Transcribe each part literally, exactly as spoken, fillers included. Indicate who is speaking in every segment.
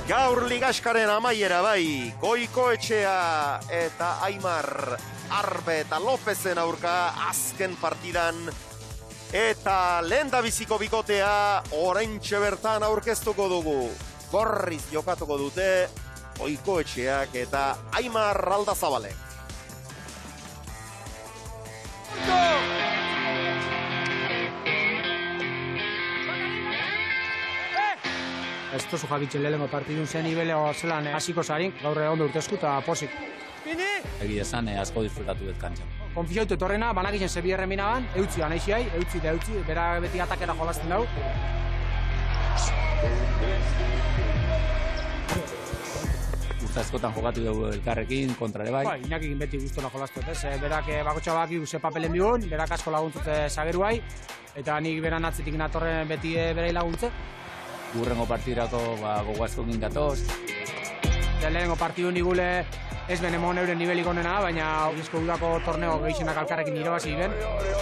Speaker 1: Gaur ligaskaren amaiera bai, Goikoetxea eta Aimar Arbe eta Lopezen aurka azken partidan eta lehendabiziko bikotea oraintxe bertan aurkeztuko dugu. Gorriz jokatuko dute Goikoetxeak eta Aimar Aldazabalek.
Speaker 2: Ez tozu jakitzen lehenko partidun zen nibeleo zelan hasiko zarin, gaur ondo urtezku eta posik.
Speaker 3: Egia esan, asko disfrutatu dut kantxan.
Speaker 2: Konfizioitu etorrena, banakizien zebi erremina ban, eutzi anaixiai, eutzi da eutzi, bera beti atakera jolasten dau.
Speaker 3: Urta askotan jokatu dugu elkarrekin, kontrare bai.
Speaker 2: Bai, inakikin beti guztona jolastu ez, berak bakotxa baki ze papelen bigun, berak asko laguntzute zageru bai, eta nik beran atzetik natorren beti berei laguntze.
Speaker 3: Gurrengo partidirako gogo asko gindatoz.
Speaker 2: Lehenengo partidu nigule ez ben emon euren nivelik onena, baina bizko udako torneo gehixenak alkarrekin irabazi ben.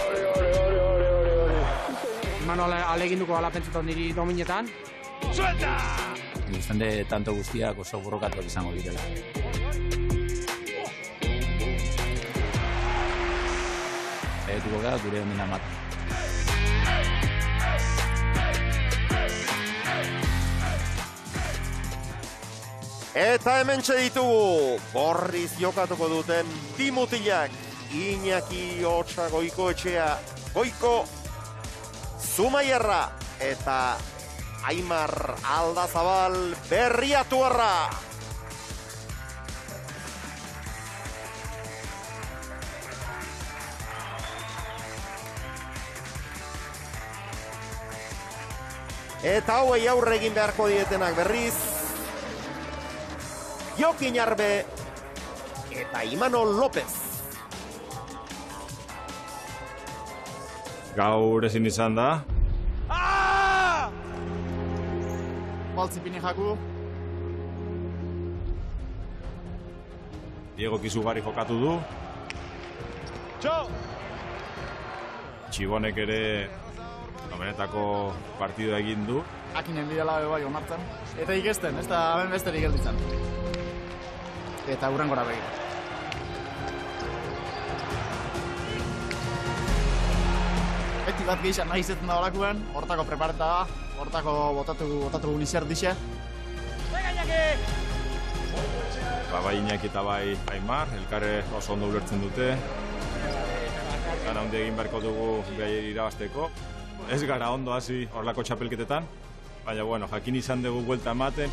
Speaker 2: Mano aleginduko alapentzutan niri dominetan.
Speaker 3: Suelta! Guztien de tanto guztiak oso borrokatuak izango direla. Etuko gara gure ondina ematen.
Speaker 1: Eta hemen ditugu, gorriz jokatuko duten bi mutilak, Iñaki Hotsa Goikoetxea, Goiko Zumaierra eta Aimar Aldazabal Berriatuarra. Eta hauei aurre egin beharko dietenak berriz, Jokin Arbe eta Imanol López.
Speaker 4: Gaur ezin izan da.
Speaker 5: Baltzipini jaku.
Speaker 4: Diego Kizugarri jokatu du.
Speaker 5: Txo!
Speaker 4: Txibonek ere benetako partidua egin du.
Speaker 5: Akinen bidela bai onartzen. Eta ikesten, ez da hemen besterik gelditzen. Eta hurren gora begira. Beti bat gehizan nahi izetzen da horakuen, hortako prepareta da, hortako botatu, botatu unizer dixe.
Speaker 4: Ba, bai Iñaki eta bai Aimar, elkarre oso ondo ulertzen dute. Gana handi egin beharko dugu behar irabazteko. Ez gara ondo hasi horlako txapelketetan, baina bueno, jakin izan dugu buelta ematen.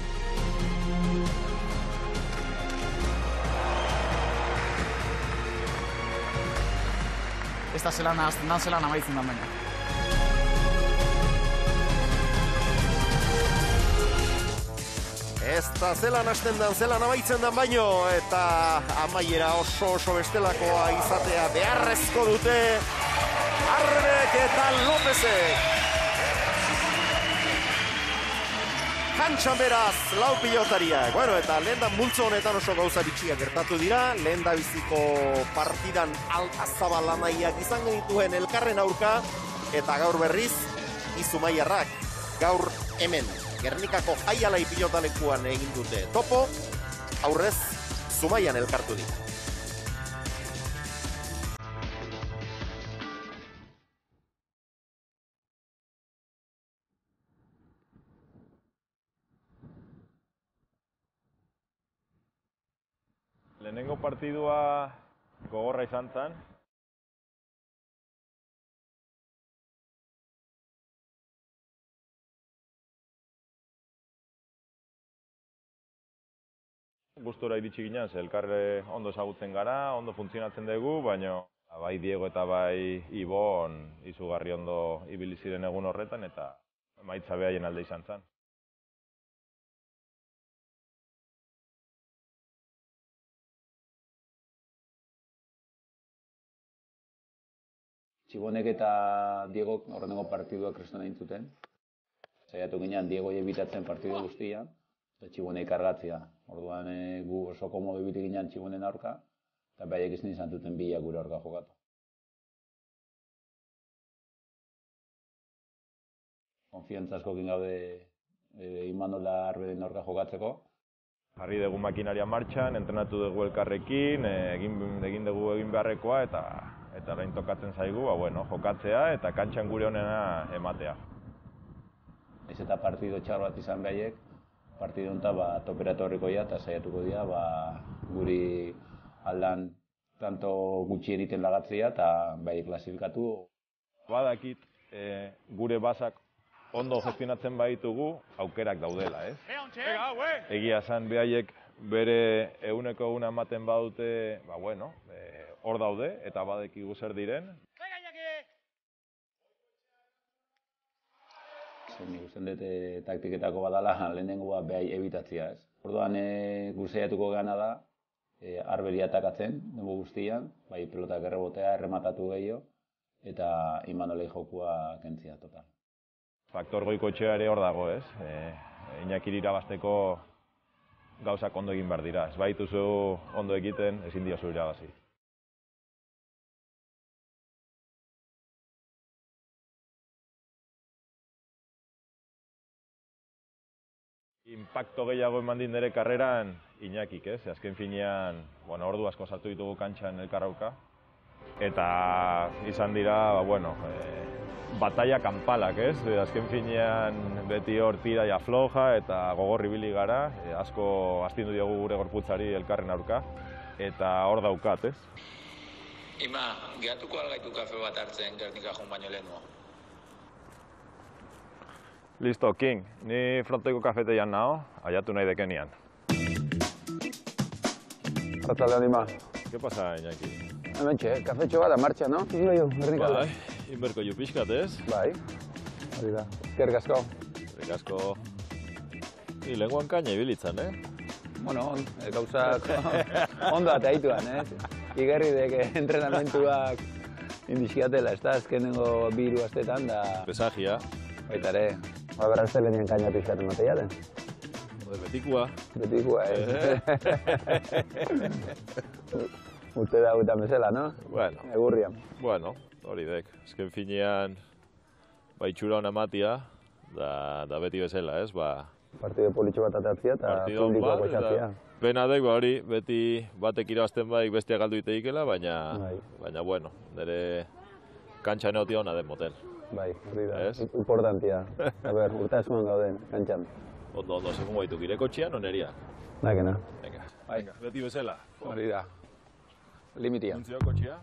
Speaker 5: Ez da zelan ahazten dan, zelan amaitzen dan baina.
Speaker 1: Ez da zelan hasten dan, zelan amaitzen dan baino, eta amaiera oso oso bestelakoa izatea beharrezko dute Arbek eta Lopezek. Kantxan beraz, lau pilotariak. Bueno, eta lehen da multzo honetan oso gauza bitxiak gertatu dira. Lehen da biziko partidan Aldazabal anaiak izan genituen elkarren aurka. Eta gaur berriz, Izumaiarrak. Gaur hemen, Gernikako Jaialai pilotalekuan egin dute topo. Aurrez, Zumaian elkartu dira.
Speaker 4: Lehenengo partidua gogorra izan zen. Gustura iritsi ginen, ze elkarre ondo ezagutzen gara, ondo funtzionatzen dugu, baina bai Diego eta bai Ibon izugarri ondo ibili ziren egun horretan eta emaitza behaien alde izan zen.
Speaker 3: Txibonek eta Diego horrengo partidua kriston egin zuten. Saiatu ginen Diego ebitatzen partidu guztian, eta Txibonek kargatzea. Orduan gu oso komodo ibili ginen Txibonen aurka, eta behaiek izan izan duten bila gure aurka jokatu. Konfiantza askokin gaude e, Imanola Arberen aurka jokatzeko.
Speaker 4: Jarri dugu makinaria martxan, entrenatu dugu elkarrekin, egin, egin dugu egin beharrekoa eta eta orain tokatzen zaigu, ba, bueno, jokatzea eta kantxan gure honena ematea.
Speaker 3: Ez eta partido txar bat izan behaiek, partido honetan ba, topera etorrikoia eta saiatuko dira ba, guri aldan tanto gutxi eriten lagatzea eta bai klasifikatu.
Speaker 4: Badakit, e, gure basak ondo gestionatzen baditugu, aukerak daudela, ez? Egia esan behaiek bere eguneko eguna ematen badute, ba bueno, e, hor daude eta badekigu zer diren.
Speaker 3: Nik usten dut e, taktiketako badala lehenengoa behai ebitatzea, ez? Orduan e, guzeiatuko gana da, e, Arberi atakatzen, dugu guztian, bai pelotak errebotea, errematatu gehiago, eta Imanolei jokua kentzia total.
Speaker 4: Faktor goikoetxea ere hor dago, ez? E, Iñakiri irabazteko gauzak ondo egin behar dira. Ez baituzu ondo egiten, ezin diozu irabazi. Impacto gehiago eman din nire karreran Iñakik, ez? Azken finean, bueno, ordu asko sartu ditugu kantxan elkarrauka. Eta izan dira, ba, bueno, e, batalla kanpalak, ez? E, azken finean beti hor tira ja floja eta gogor ibili gara, e, asko astindu diogu gure gorputzari elkarren aurka, eta hor daukat, ez?
Speaker 6: Ima, gehatuko algaitu kafe bat hartzen Gernika joan baino lehenua.
Speaker 4: Listo, King, ni frontoiko kafeteian nao, aiatu nahi dekenian.
Speaker 7: Arratsaldeon, Ima.
Speaker 4: ¿Qué pasa, Iñaki?
Speaker 7: Hementxe, kafetxo bat, martxa, no? Zingo jo, Gernika.
Speaker 4: Bai, inberko ju pixkat, ez?
Speaker 7: Bai, hori da. Eskerrik asko.
Speaker 4: Eskerrik asko. I lenguan kaina ibilitzan, eh?
Speaker 7: Bueno, gauzak ondo eta haituan, ez? Igarri deke entrenamentuak indiziatela, ez da, azkenengo bi hiru astetan da...
Speaker 4: Pesagia.
Speaker 7: Baita ere, ba, beraz zelenien kaina pixkaten materialen.
Speaker 4: Ode, betikua.
Speaker 7: Betikua, ez? Urte da gutan bezala, no?
Speaker 4: Bueno.
Speaker 7: Egurrian.
Speaker 4: Bueno, hori dek. Azken finean, ba, itxura hona matia, da, da beti bezala, ez? Ba,
Speaker 7: partido politxo bat atatzia eta publikoa goxatzia.
Speaker 4: Pena dek, ba, hori, beti batek irabazten baik bestia galdu iteikela, baina,
Speaker 7: bai.
Speaker 4: baina, bueno, nire kantxa neotia hona den motel.
Speaker 7: Bai, hori da,
Speaker 4: Ez?
Speaker 7: importantia. A ber, urtasuan gauden, kantxan.
Speaker 4: Ondo, ondo, segun baitu, gire kotxian, oneria.
Speaker 7: Nakena.
Speaker 4: Venga,
Speaker 7: Bai.
Speaker 4: venga, beti bezala.
Speaker 7: Hori da. Limitia.
Speaker 4: Funtzio kotxia.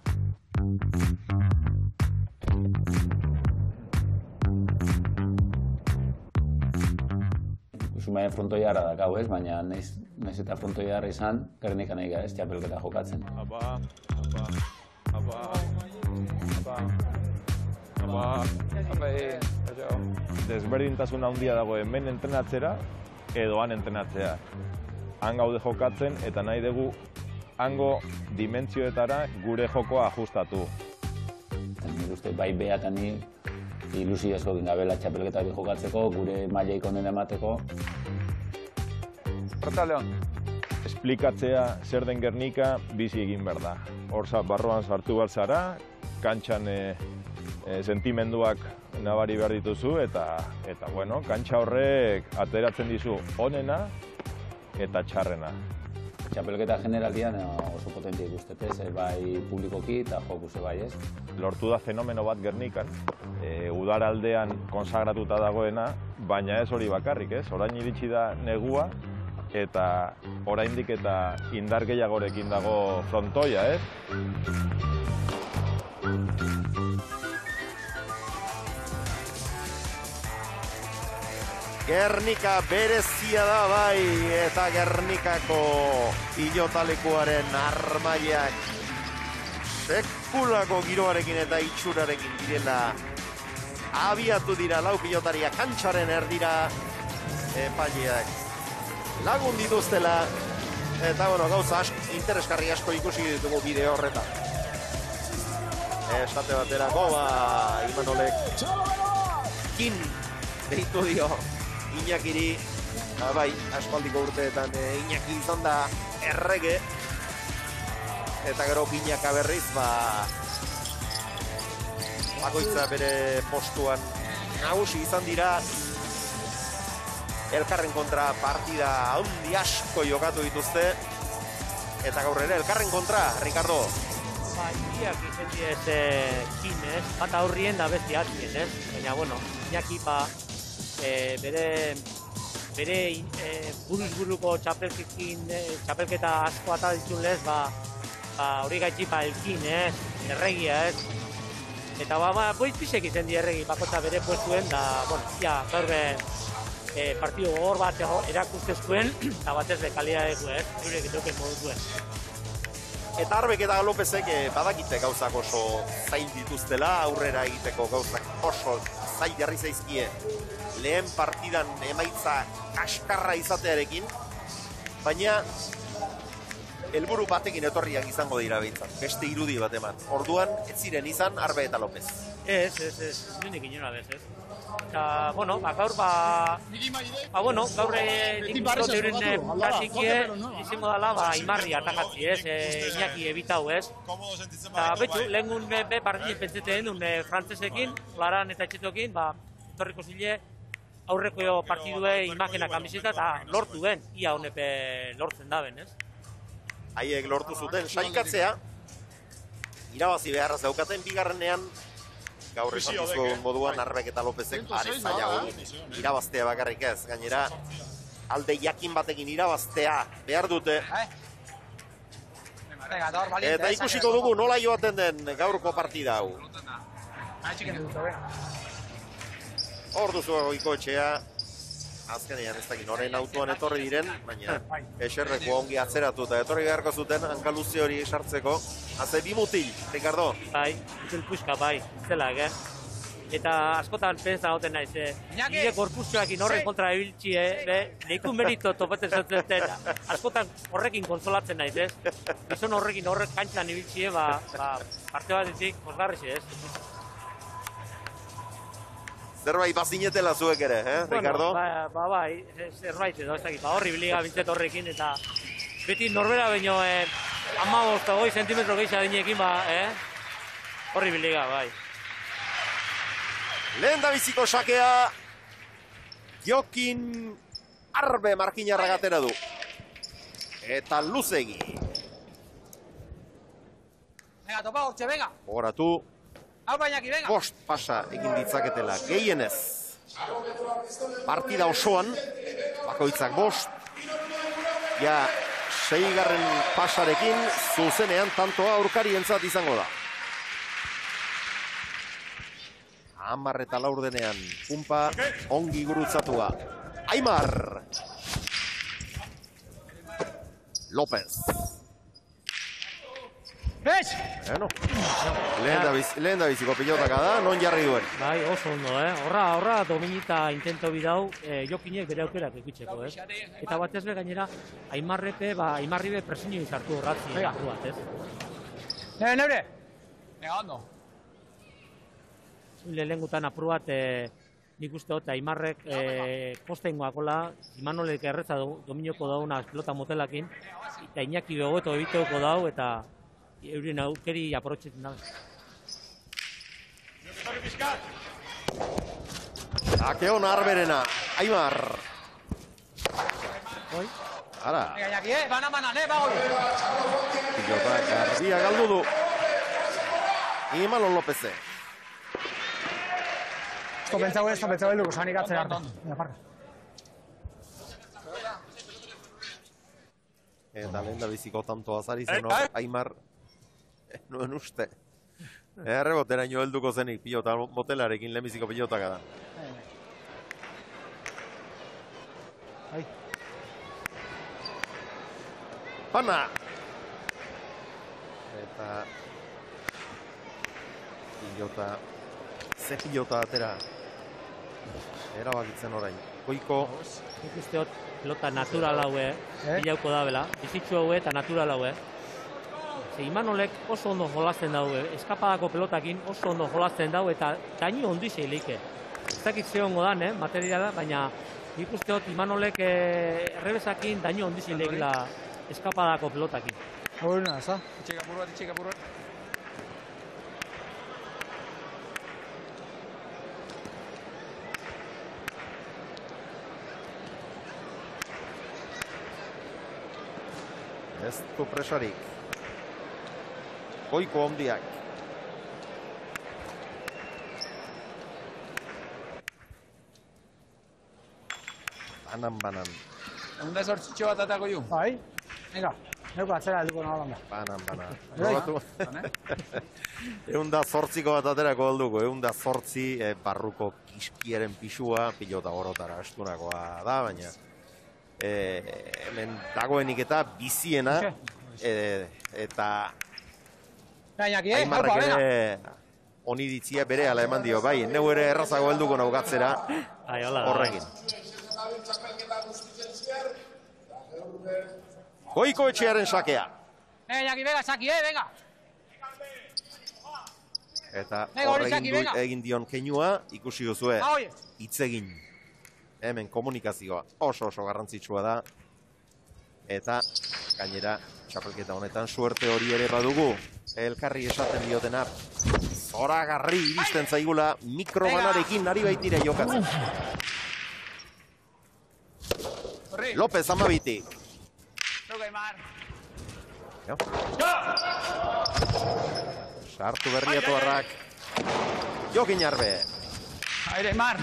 Speaker 3: Zumaien frontoiarra dakau, ez? Baina naiz, naiz eta frontoiarra izan, Gernikan nahi gara, ez txapelketa jokatzen.
Speaker 4: Apa, apa, apa, apa, apa, apa, desberdintasun handia dago hemen entrenatzera edo han entrenatzea. Han gaude jokatzen eta nahi dugu hango dimentsioetara gure jokoa ajustatu.
Speaker 3: Nire uste bai behatan ni ilusio asko egin gabela txapelketa hori jokatzeko, gure mailaik onen emateko.
Speaker 7: Arratsaldeon.
Speaker 4: Esplikatzea zer den Gernika bizi egin behar da. Hor barruan sartu behar zara, kantxan e, e, sentimenduak nabari behar dituzu eta, eta bueno, kantxa horrek ateratzen dizu onena eta txarrena.
Speaker 3: Txapelketa generalian oso potentia ikustetez, bai publikoki eta jokuse bai, ez?
Speaker 4: Lortu da fenomeno bat Gernikan, e, udaraldean konsagratuta dagoena, baina ez hori bakarrik, ez? Orain iritsi da negua eta oraindik eta indar gehiagorekin dago frontoia, ez?
Speaker 1: Gernika berezia da bai, eta Gernikako pilotalekuaren armaiak sekulako giroarekin eta itxurarekin direla abiatu dira lau pilotaria kantxaren erdira epaileak lagun dituztela eta bueno, gauza asko, interesgarri asko ikusi ditugu bideo horretan. Estate baterako, ba, Imanolek kin deitu dio Iñakiri, ba, bai, aspaldiko urteetan e, Iñaki izan da errege eta gero Pinaka berriz, ba, bakoitza bere postuan nagusi izan dira elkarren kontra partida handi asko jokatu dituzte. Eta gaur ere, elkarren kontra, Ricardo.
Speaker 8: Ba, Iñaki izen diez kin, ez? Bat aurrien da besti atzien, ez? Baina, bueno, Iñaki, ba, e, bere, bere e, buruz-buruko txapelkekin, e, txapelketa asko ata ditun lez, ba, ba, hori gaitxi, ba, elkin, ez? Erregia, ez? Eta, ba, ba, boiz pixek izen di erregi, bakotza bere puestuen, da, bueno, ja, gaur be, e, partido gogor bat erakustezkuen, eta batez be, kalidadeko, ez? Eurek etoken modutuen.
Speaker 1: Eta Arbek eta Lopezek eh, badakite gauzak oso zail dituztela, aurrera egiteko gauzak oso zail jarri zaizkie lehen partidan emaitza kaskarra izatearekin, baina helburu batekin etorriak izango dira behintzat, beste irudi bat eman. Orduan, ez ziren izan Arbe eta Lopez.
Speaker 8: Ez, ez, ez, ninik inora bez, ez. Eta, bueno, ba, gaur, ba, ba, bueno, gaur nik uste euren plasikie izango dela, ba, Imarri atakatzi, ez, e, Iñaki ebitau, ez. Eta, betxu, lehengun be, be partidin pentseteen duen e, frantzesekin, Laran eta Etxetokin, ba, etorriko zile, aurreko partidue imagena kamiseta eta lortu den, ia honepe lortzen daben, ez.
Speaker 1: Haiek lortu zuten sailkatzea, irabazi beharraz daukaten bigarrenean, gaur esan duzuen moduan Arbek eta Lopezek are zailago irabaztea bakarrik ez. Gainera, alde jakin batekin irabaztea behar dute. Eta ikusiko dugu nola joaten den gaurko partida hau. Hor duzu Goikoetxea, azkenean ez dakit noren autoan etorri diren, baina eserreko ongi atzeratu eta etorri beharko zuten hankaluze hori sartzeko. Haze bi mutil, Ricardo.
Speaker 8: Bai, izel puxka, bai, zelak, eh? Eta askotan pensa goten naiz, eh? Nire korpuzioakin horren kontra ebiltzi, eh? Neiku merito topatzen zaten, askotan horrekin konsolatzen naiz, ez? Gizon horrekin horrek kantxan ibiltzi, ba, ba, parte bat ditik, posgarrizi, ez?
Speaker 1: Zerbait bazinetela zuek ere, eh, Ricardo?
Speaker 8: Bueno, ba, ba, bai, zerbait edo, ez dakit, ba, horri biliga bintzet horrekin, eta beti norbera baino, eh, amabost, goi sentimetro gehiago adinekin, ba, eh? Horri biliga, bai.
Speaker 1: Lehen da biziko sakea, Jokin Arbe markinarra gatera du. Eta Luzegi.
Speaker 2: Venga, topa, hortxe, venga.
Speaker 1: Horatu.
Speaker 2: Hau bainaki, venga.
Speaker 1: Bost pasa egin ditzaketela gehienez. Partida osoan, bakoitzak bost. Ja, seigarren pasarekin, zuzenean tantoa aurkarientzat izango da. Hamar eta laur denean, pumpa ongi gurutzatua. Aimar! López.
Speaker 2: Bez!
Speaker 1: Bueno, lehen da biziko pilotaka da, non jarri duen.
Speaker 8: Bai, oso ondo, eh? Horra, horra, dominita intento bidau, eh, Jokinek bere aukerak ikutzeko, ez? Eta batez be gainera, Aimarrepe, ba, Aimarri be presinio izartu horratzi hartu bat, ez?
Speaker 2: Neure, neure! Venga, ondo.
Speaker 8: Zule lehengutan apur bat, eh, nik uste dut, Aimarrek eh, postengoakola, Imanolek erretza dominoko dauna pelota motelakin, eta Iñaki begoeto ebiteuko dau, eta eurien aukeri aprotxetzen da.
Speaker 1: Akeon Arberena, Aimar.
Speaker 8: Oi?
Speaker 1: Ara.
Speaker 2: Venga, Iñaki, eh? Bana, bana, ne, bagoi.
Speaker 1: Pilota Garbia galdu du. Imanol Lopeze.
Speaker 2: Esto pentsau ez, pentsau ez dugu, zanik atzera arte. Venga, parka.
Speaker 1: Eta lehen da biziko tanto azari zen hor, Aimar, nuen uste. Erreboteraino helduko zenik pilota motelarekin lehenbiziko pilotaka da. Pana! Eta pilota, ze pilota atera. Erabakitzen orain. Goiko.
Speaker 8: Nik uste dut pelota natural haue, bilauko da bela, bizitzu haue eta natural haue. Ze Imanolek oso ondo jolasten daue, eskapadako pelotakin oso ondo jolasten dau eta daño ondizei leike. Ez dakit ze hongo dan, eh, materiala, baina nik uste dut Imanolek eh, errebesakin daño ondizei leikela eskapadako pelotakin.
Speaker 2: Hori na, eza?
Speaker 9: Itxeka apur bat, itxeka apur bat.
Speaker 1: Ez du presarik. Goiko ondiak. Banan-banan.
Speaker 5: Egun da sortzitxo bat atako ju.
Speaker 2: Bai, venga, neuko atzera helduko nagolan da.
Speaker 1: Banan-banan.
Speaker 2: Bai.
Speaker 1: Egun da zortziko bat aterako alduko, egun da zortzi eh, barruko kiskiaren pixua, pilota gorotara astunakoa da, baina eh, hemen dagoenik eta biziena, eh, eta
Speaker 2: Gainaki, eh?
Speaker 1: Aimarrek
Speaker 2: Haupa,
Speaker 1: ere oniritzia bere ala eman dio, bai, neu ere errazago helduko naugatzera
Speaker 8: Ai, hola,
Speaker 1: horrekin. Goiko etxearen sakea.
Speaker 2: Gainaki, venga, saki, eh, venga.
Speaker 1: Eta
Speaker 2: Venga, hori
Speaker 1: horregin
Speaker 2: Saki,
Speaker 1: du
Speaker 2: venga.
Speaker 1: egin dion keinua, ikusi duzue,
Speaker 2: Ah, oie.
Speaker 1: hitzegin. Hemen komunikazioa oso oso garrantzitsua da. Eta gainera txapelketa honetan suerte hori ere badugu. Elkarri esaten diotena zoragarri iristen zaigula mikrobanarekin ari baitira jokatzen. López amabitik. Jo. Sartu berriatuarrak. Jokin Arbe.
Speaker 5: Aire, Mar.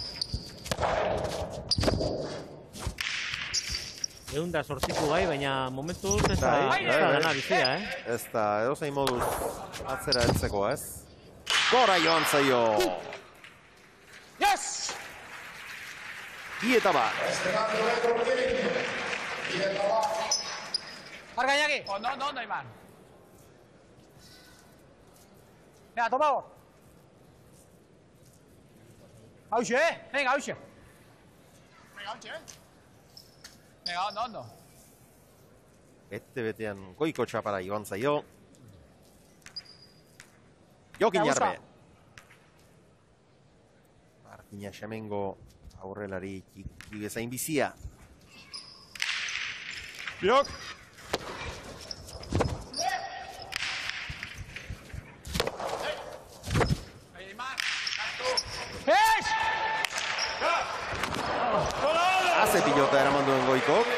Speaker 8: Egun da sortziku bai, baina momentuz ez da,
Speaker 1: Bai,
Speaker 8: ez da
Speaker 1: bai,
Speaker 8: dena
Speaker 1: bai.
Speaker 8: bizia, eh?
Speaker 1: Ez da, edozein moduz atzera heltzekoa, ez? Gora joan zaio!
Speaker 2: Yes!
Speaker 1: Bi eta bat.
Speaker 2: Har, Gainaki.
Speaker 5: Ondo, ondo, ondo, Imar.
Speaker 2: Venga, toma hor. Hauxe, eh? Venga, hauxe.
Speaker 5: Venga, ontxe, eh? Venga, ondo, ondo.
Speaker 1: Bete-betean goiko txapara joan zaio. Jokin
Speaker 2: Venga,
Speaker 1: Jarbe. Martina Xamengo aurrelari txiki bezain bizia. Biok!
Speaker 5: Aire, Imar. Sartu.
Speaker 2: Ez!
Speaker 1: Haze pilota eraman duen goikok.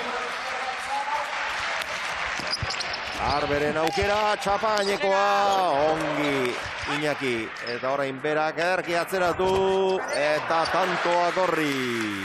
Speaker 1: Arberen aukera, txapa gainekoa, ongi Iñaki. Eta orain berak ederki atzeratu, eta tantoa gorri.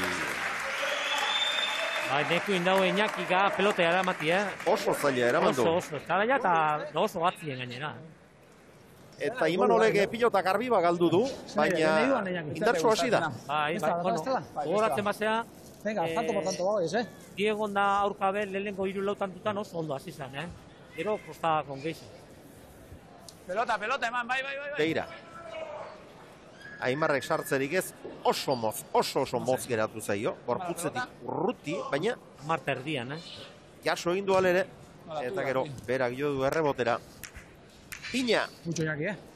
Speaker 8: Bai, neku indau Iñakika pelotea eramati, eh?
Speaker 1: Oso zaila eraman du.
Speaker 8: Oso, oso, eta baina eta oso batzien gainera.
Speaker 1: Eta Imanolek pilota garbiba galdu du, baina indartsu hasi da.
Speaker 8: Bai, bai, bueno, gogoratzen basea,
Speaker 2: Venga, tanto por tanto, bai, ez, eh?
Speaker 8: Diego da aurka be, lehenengo hiru lau tantutan oso ondo hasi zen, eh? Gero, kosta kongeizu.
Speaker 5: Pelota, pelota, eman, bai, bai, bai. bai.
Speaker 1: Beira. Aimarrek sartzerik ez oso moz, oso oso moz geratu zaio, gorputzetik urruti, baina
Speaker 8: Marta erdian, eh?
Speaker 1: jaso egin du alere, eta gero berak jo du errebotera. Piña!
Speaker 2: Mucho Iñaki, eh?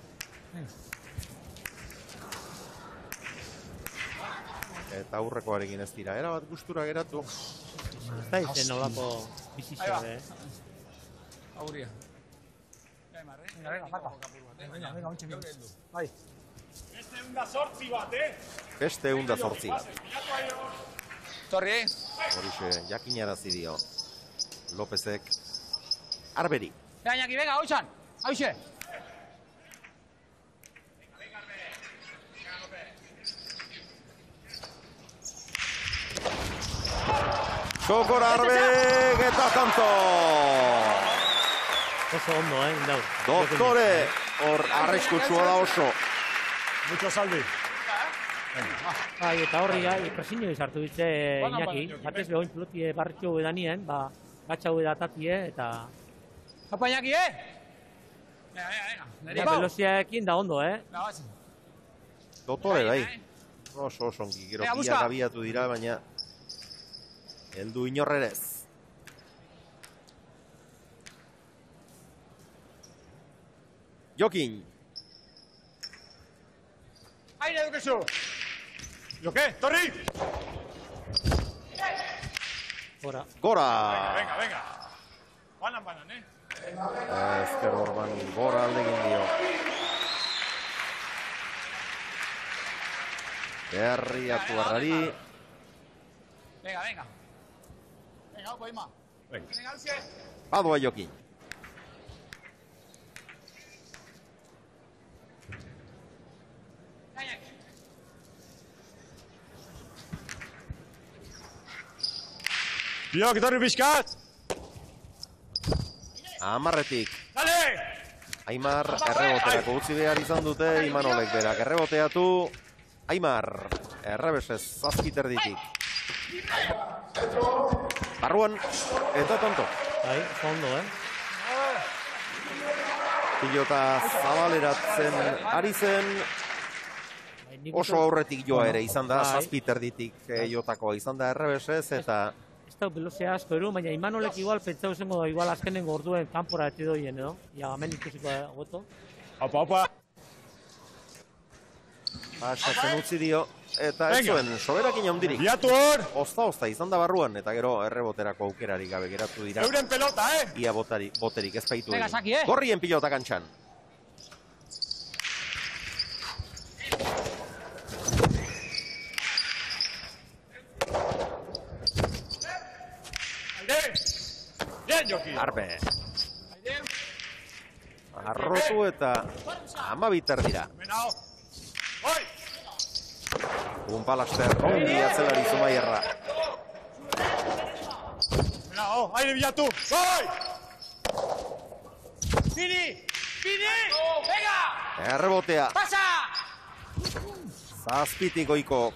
Speaker 1: Eta aurrekoarekin ez dira, erabat gustura geratu.
Speaker 8: Ez da izen nolako bizizio, eh?
Speaker 5: Auguria. Ja, Imar, eh?
Speaker 2: Venga, venga, marka. Venga, venga, ontxe minus. Bai.
Speaker 1: Beste egun da zortzi bat.
Speaker 5: Torri, eh?
Speaker 1: Horixe, jakinarazi dio. Lópezek. Arberi.
Speaker 2: Venga, Iñaki, venga, hauxan. Hauxe.
Speaker 1: Txokor Arbek eta kanto!
Speaker 8: Oso ondo, eh? Indau.
Speaker 1: Doktore! Hor arriskutsua da oso.
Speaker 2: Mucho saldi.
Speaker 8: Bai, eta horri, presinio izartu ditze Iñaki. Batez behoin pelotie barritxo edanien, ba, gatxau edatatie, eta...
Speaker 2: Haupa, Iñaki, eh?
Speaker 5: Venga, venga, venga.
Speaker 8: Ja, veloziaekin da ondo, eh?
Speaker 5: Venga, batzi.
Speaker 1: Doktore, bai. Oso oso ongi, gero
Speaker 2: Venga,
Speaker 1: biak
Speaker 2: busca.
Speaker 1: abiatu dira, baina... Heldu inorrerez. Jokin.
Speaker 2: Aire dukezu.
Speaker 5: Joke, torri!
Speaker 8: Gora.
Speaker 1: Gora!
Speaker 5: Venga, venga. Banan, banan, eh?
Speaker 1: Ezker Orban gora aldegin dio. Berriatu arrari.
Speaker 5: Venga, venga. Venga, haupa, Ima.
Speaker 1: Badoa Jokin.
Speaker 4: Biok, etorri pixkat!
Speaker 1: Amarretik. Aimar erreboterako utzi behar izan dute, Imanolek berak erreboteatu. Aimar, errebesez, zazkiter ditik. Barruan, eta tonto.
Speaker 8: Bai, fondo, eh?
Speaker 1: Pilota zabaleratzen ari zen. Oso aurretik joa ere izan da, zazpiter ditik jotakoa izan da errebesez, eta...
Speaker 8: Ez da, velozia asko eru, baina Imanolek igual pentsau zengo da, igual azkenengo orduen kanpora eti doien, no? Ja, hemen ikusiko da, goto.
Speaker 4: Opa, opa!
Speaker 1: Pasatzen utzi dio, eta ez zuen, soberakin handirik.
Speaker 4: Biatu hor!
Speaker 1: Osta-osta izan da barruan, eta gero erreboterako aukerarik gabe geratu dira.
Speaker 4: Euren pelota, eh!
Speaker 1: Ia botari, boterik ez baitu
Speaker 2: Venga,
Speaker 1: egin.
Speaker 2: Saki, eh?
Speaker 1: Gorrien pilota kantxan. Arbe. Arrotu eta ama biter dira. Unpalaster, ongi atzelari Zumaierra.
Speaker 4: Aire bilatu! Bai!
Speaker 2: Pini! Pini! Venga!
Speaker 1: Errebotea.
Speaker 2: Pasa!
Speaker 1: Zazpitik goikok.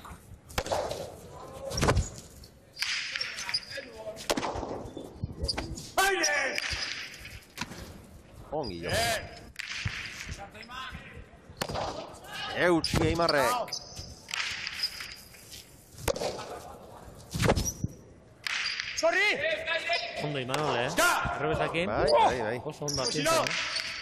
Speaker 1: Ongi jo. Eutsi Aimarrek.
Speaker 2: Sorri!
Speaker 8: Ondo Imanol, eh? Errebesakin.
Speaker 1: Bai, bai, bai.
Speaker 8: Oso ondo atintzen, eh?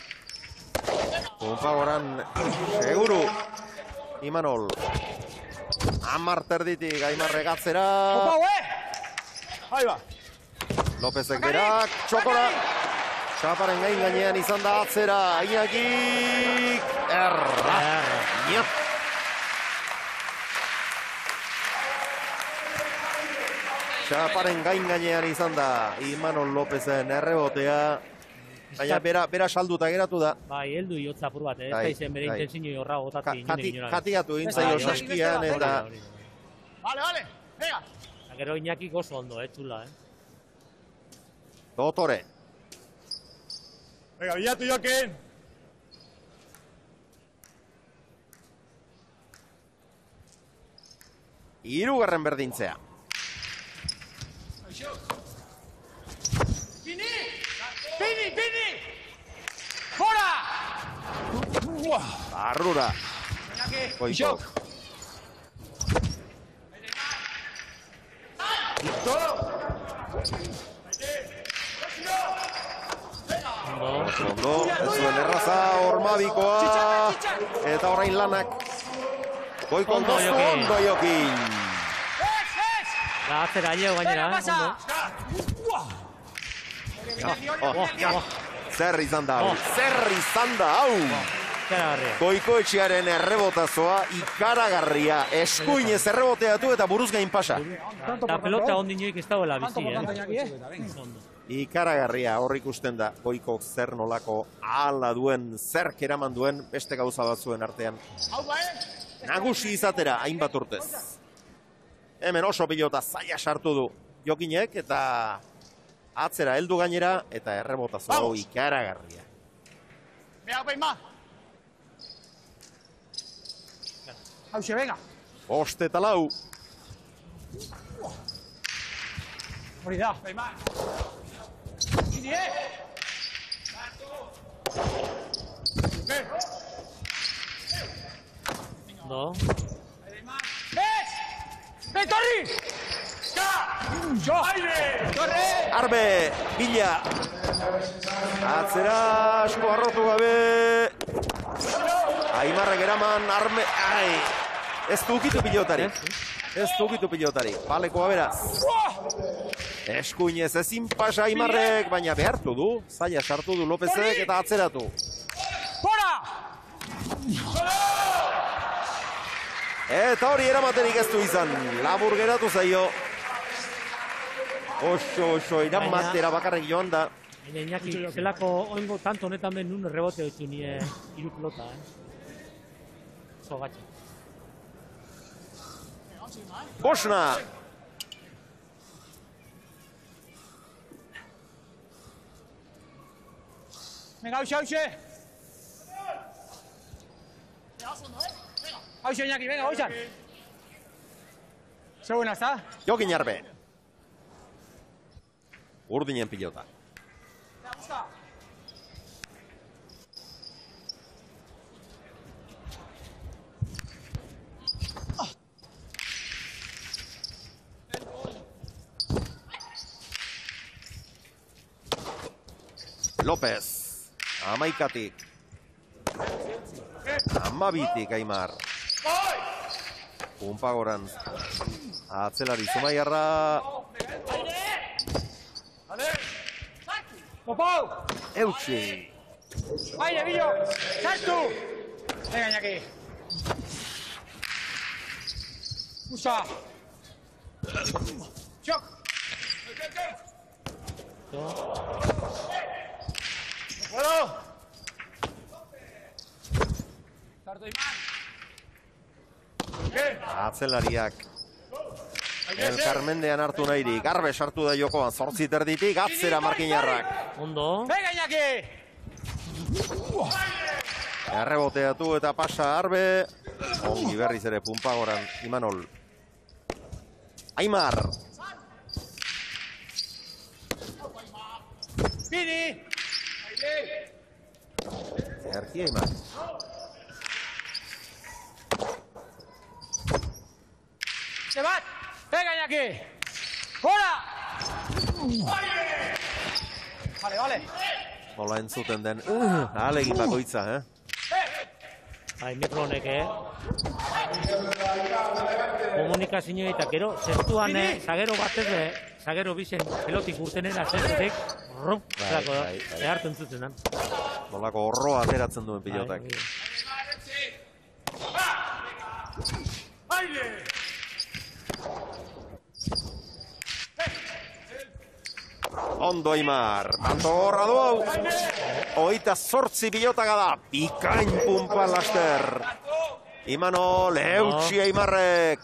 Speaker 1: Punpa goran, seguru. Imanol. Amar terditik, Aimarrek atzera.
Speaker 2: Opa, hue!
Speaker 4: Ahí va!
Speaker 1: Lopezek berak, txokora. Txaparen gain gainean izan da atzera, Iñakik. Erra. Niat. Txaparen gain gainean izan da Imanol Lopezen errebotea. Baina bera, bera salduta geratu da.
Speaker 8: Bai, heldu iotza apur bat, eh? Ez da izen bere intentzio horra gotati inunik inora.
Speaker 1: Katiatu intzaio saskian eta...
Speaker 5: Vale, vale, venga!
Speaker 8: Gero Iñakik oso ondo, eh? Txula, eh?
Speaker 1: Dotore.
Speaker 4: Venga, bilatu Jokin!
Speaker 1: Hirugarren berdintzea.
Speaker 2: Pini! Pini, Pini! Fora!
Speaker 1: Barrura. Goikok. Ondo, ez zuen erraza, Ormabikoa, eta orain lanak. Goiko ondo, ondo Jokin.
Speaker 8: Da, atzera, aileo gainera, eh? Ondo.
Speaker 1: Zer izan da hau, zer izan da hau. Goiko etxearen errebotazoa, ikaragarria, eskuinez erreboteatu eta buruz gain pasa.
Speaker 8: Eta pelota ondinoik ez dagoela bizi, eh?
Speaker 1: Ikaragarria hor ikusten da, Goiko zer nolako ala duen, zer keraman duen, beste gauza batzuen artean. Nagusi izatera, hainbat urtez. Hemen oso pilota zaila sartu du Jokinek, eta atzera heldu gainera, eta errebotazo hau ikaragarria.
Speaker 5: Bea, Paima!
Speaker 2: Hauxe, venga!
Speaker 1: Bost eta lau.
Speaker 2: Hori da, Paima! Pini, eh!
Speaker 8: Ondo.
Speaker 2: Ez! Betorri! Jo! Torre!
Speaker 1: Arbe, Bila. Atzera, asko arrotu gabe. Aimarrek eraman, arme... Ai, ez dukitu pilotarik. Ez dukitu pilotarik. Palekoa beraz. Eskuinez ezin pasa Aimarrek, baina behartu du. Zaila sartu du Lopezek eta atzeratu.
Speaker 2: Bora!
Speaker 1: Eta hori eramaterik ez du izan. Labur geratu zaio. Oso, oso, iran matera bakarrik joan da.
Speaker 8: Baina Iñaki, zelako oingo tanto honetan ben nun rebote hoitu nire hiru pelota, eh? Oso gatxe.
Speaker 1: Bosna!
Speaker 2: Venga, hauxe, hauxe! Hauxe, Iñaki, venga, hauxan! Seguna, ¿está?
Speaker 1: Jokin Arbe. Urdinen pilota. López, amaikatik. Amabitik, Aimar. Pumpagoran. Atzelari Zumaiarra.
Speaker 2: ¡Popou!
Speaker 1: Eutxi.
Speaker 2: ¡Aire, Billo! ¡Sartu! Venga, Iñaki. Usa. Choc. ¡Puedo! Sartu, Iman.
Speaker 1: Atzelariak. Elkarmendean hartu nahirik. Garbe sartu da jokoan, zortzi terditik, atzera Markinarrak.
Speaker 8: Ondo.
Speaker 2: Venga, Iñaki!
Speaker 1: Erreboteatu eta pasa Arbe. Ongi berriz ere Pumpagoran Imanol. Aimar.
Speaker 2: Pini!
Speaker 1: Erki Aimar.
Speaker 2: Se bat! Venga, Iñaki! ¡Hola! Vale, vale.
Speaker 1: Nola entzuten den. Uh, ahalegin bakoitza, eh?
Speaker 8: Bai, mikro honek, eh? Komunikazio eta gero, zestuan, eh? Zagero batez, eh? Zagero bizen pelotik urtenera zestutik, rup, zelako da, ehartu entzuten dan.
Speaker 1: Nolako horroa ateratzen duen pilotak. Ondo Aimar, tanto gorra du hau. Oita zortzi pilotaga da, bikain Pumpa laster. Imanol, eutxi Aimarrek.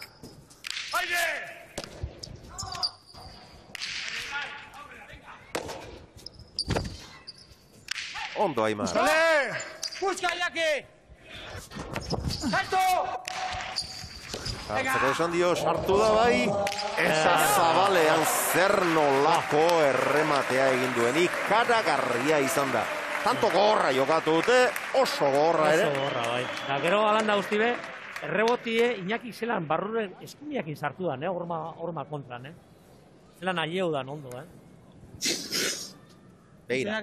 Speaker 1: Ondo Aimar.
Speaker 2: Busca, Iñaki! ¡Salto!
Speaker 1: Hartzeko esan dio, sartu da bai. Esa Zabalean zer nolako errematea egin duen. Ikaragarria izan da. Tanto gorra jokatu dute, oso gorra ere.
Speaker 8: Oso gorra, bai. Da, gero alanda guzti be, errebotie Iñaki zelan barruren eskumiakin sartu dan, eh? Horma, horma kontran, eh? Zelan aieu dan ondo, eh?
Speaker 1: Beira.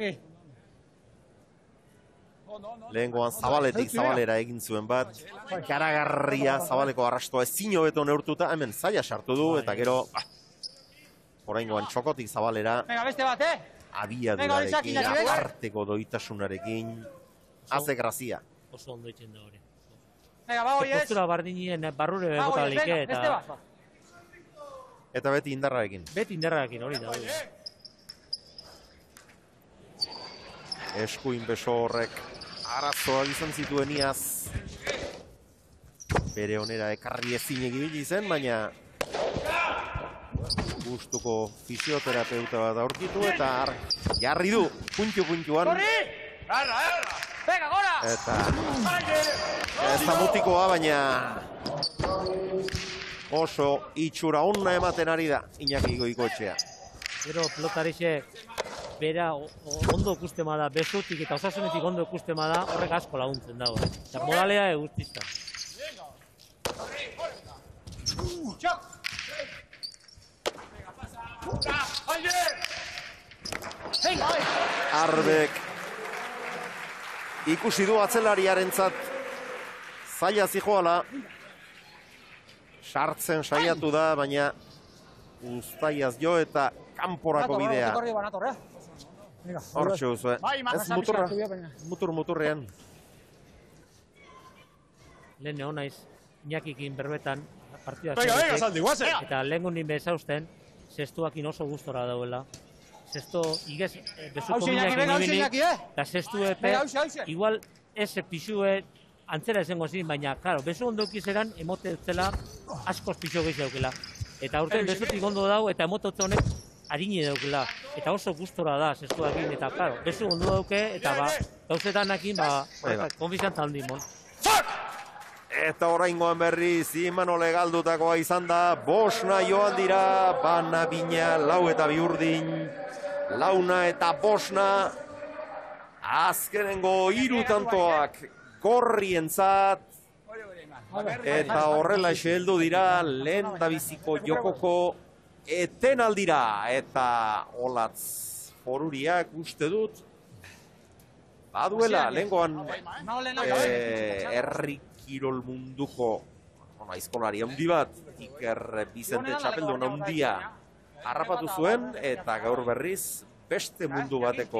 Speaker 1: Lehengoan Zabaletik Zabalera egin zuen bat. Ikaragarria Zabaleko arrastoa ezin hobeto neurtuta, hemen zaila sartu du, eta gero oraingoan Txokotik Zabalera.
Speaker 2: Venga, beste bat, eh?
Speaker 1: Abiadurarekin, aparteko doitasunarekin. Haze grazia.
Speaker 8: Oso ondo itzen da hori.
Speaker 2: Venga, ba, hoy ez.
Speaker 8: Postura bardinien barrure begotalik,
Speaker 2: beste
Speaker 8: eta...
Speaker 2: bat.
Speaker 1: Eta beti indarrarekin.
Speaker 8: Beti indarrarekin hori da, hori.
Speaker 1: Eskuin beso horrek arazoak izan zituen iaz. Bere onera ekarri ezin egibili zen, baina gustuko fisioterapeuta bat aurkitu eta jarri du puntu-puntuan.
Speaker 2: Korri! Erra, erra! Venga, gora!
Speaker 1: Eta ez da mutikoa, baina oso itxura onna ematen ari da Iñaki Goikoetxea.
Speaker 8: Gero pelotarixe bera ondo ikustema da, besotik eta osasunetik ondo ikustema da, horrek asko laguntzen dago. Eta modalea eguztizta.
Speaker 1: Arbek ikusi du atzelariarentzat zaila zijoala. Sartzen saiatu da, baina uztaiaz jo eta kanporako bidea. Hortxe duzue. Ez muturra, mutur-muturrean.
Speaker 8: Lehen egon naiz, Iñakikin berbetan partida zenetik. Eta lehen gondin bezausten, zestuakin oso gustora dauela. Zesto, igez, bezuko minak inibinik, eta zestu epe, igual ez pixue antzera esengo zin, baina, klaro, bezu ondoki zeran emote utzela askoz pixu gehi daukela. Eta urtean bezutik ondo dau, eta emote utze honek harini daukela. Eta oso gustora da zestuakin, eta, klaro, bezu ondo dauke, eta ba, gauzetanekin, ba, konfizantza handi mon.
Speaker 1: Eta oraingoan berriz Imanole galdutakoa izan da, bosna joan dira, bana bina, lau eta bi urdin, launa eta bosna, azkenengo hiru tantoak gorrientzat, eta horrela heldu dira, lehen da biziko jokoko etenaldira, eta olatz foruriak uste dut, baduela, lehengoan herri kirol munduko aizkolari handi bat, Iker Bizente Txapeldun handia harrapatu zuen, eta gaur berriz beste mundu bateko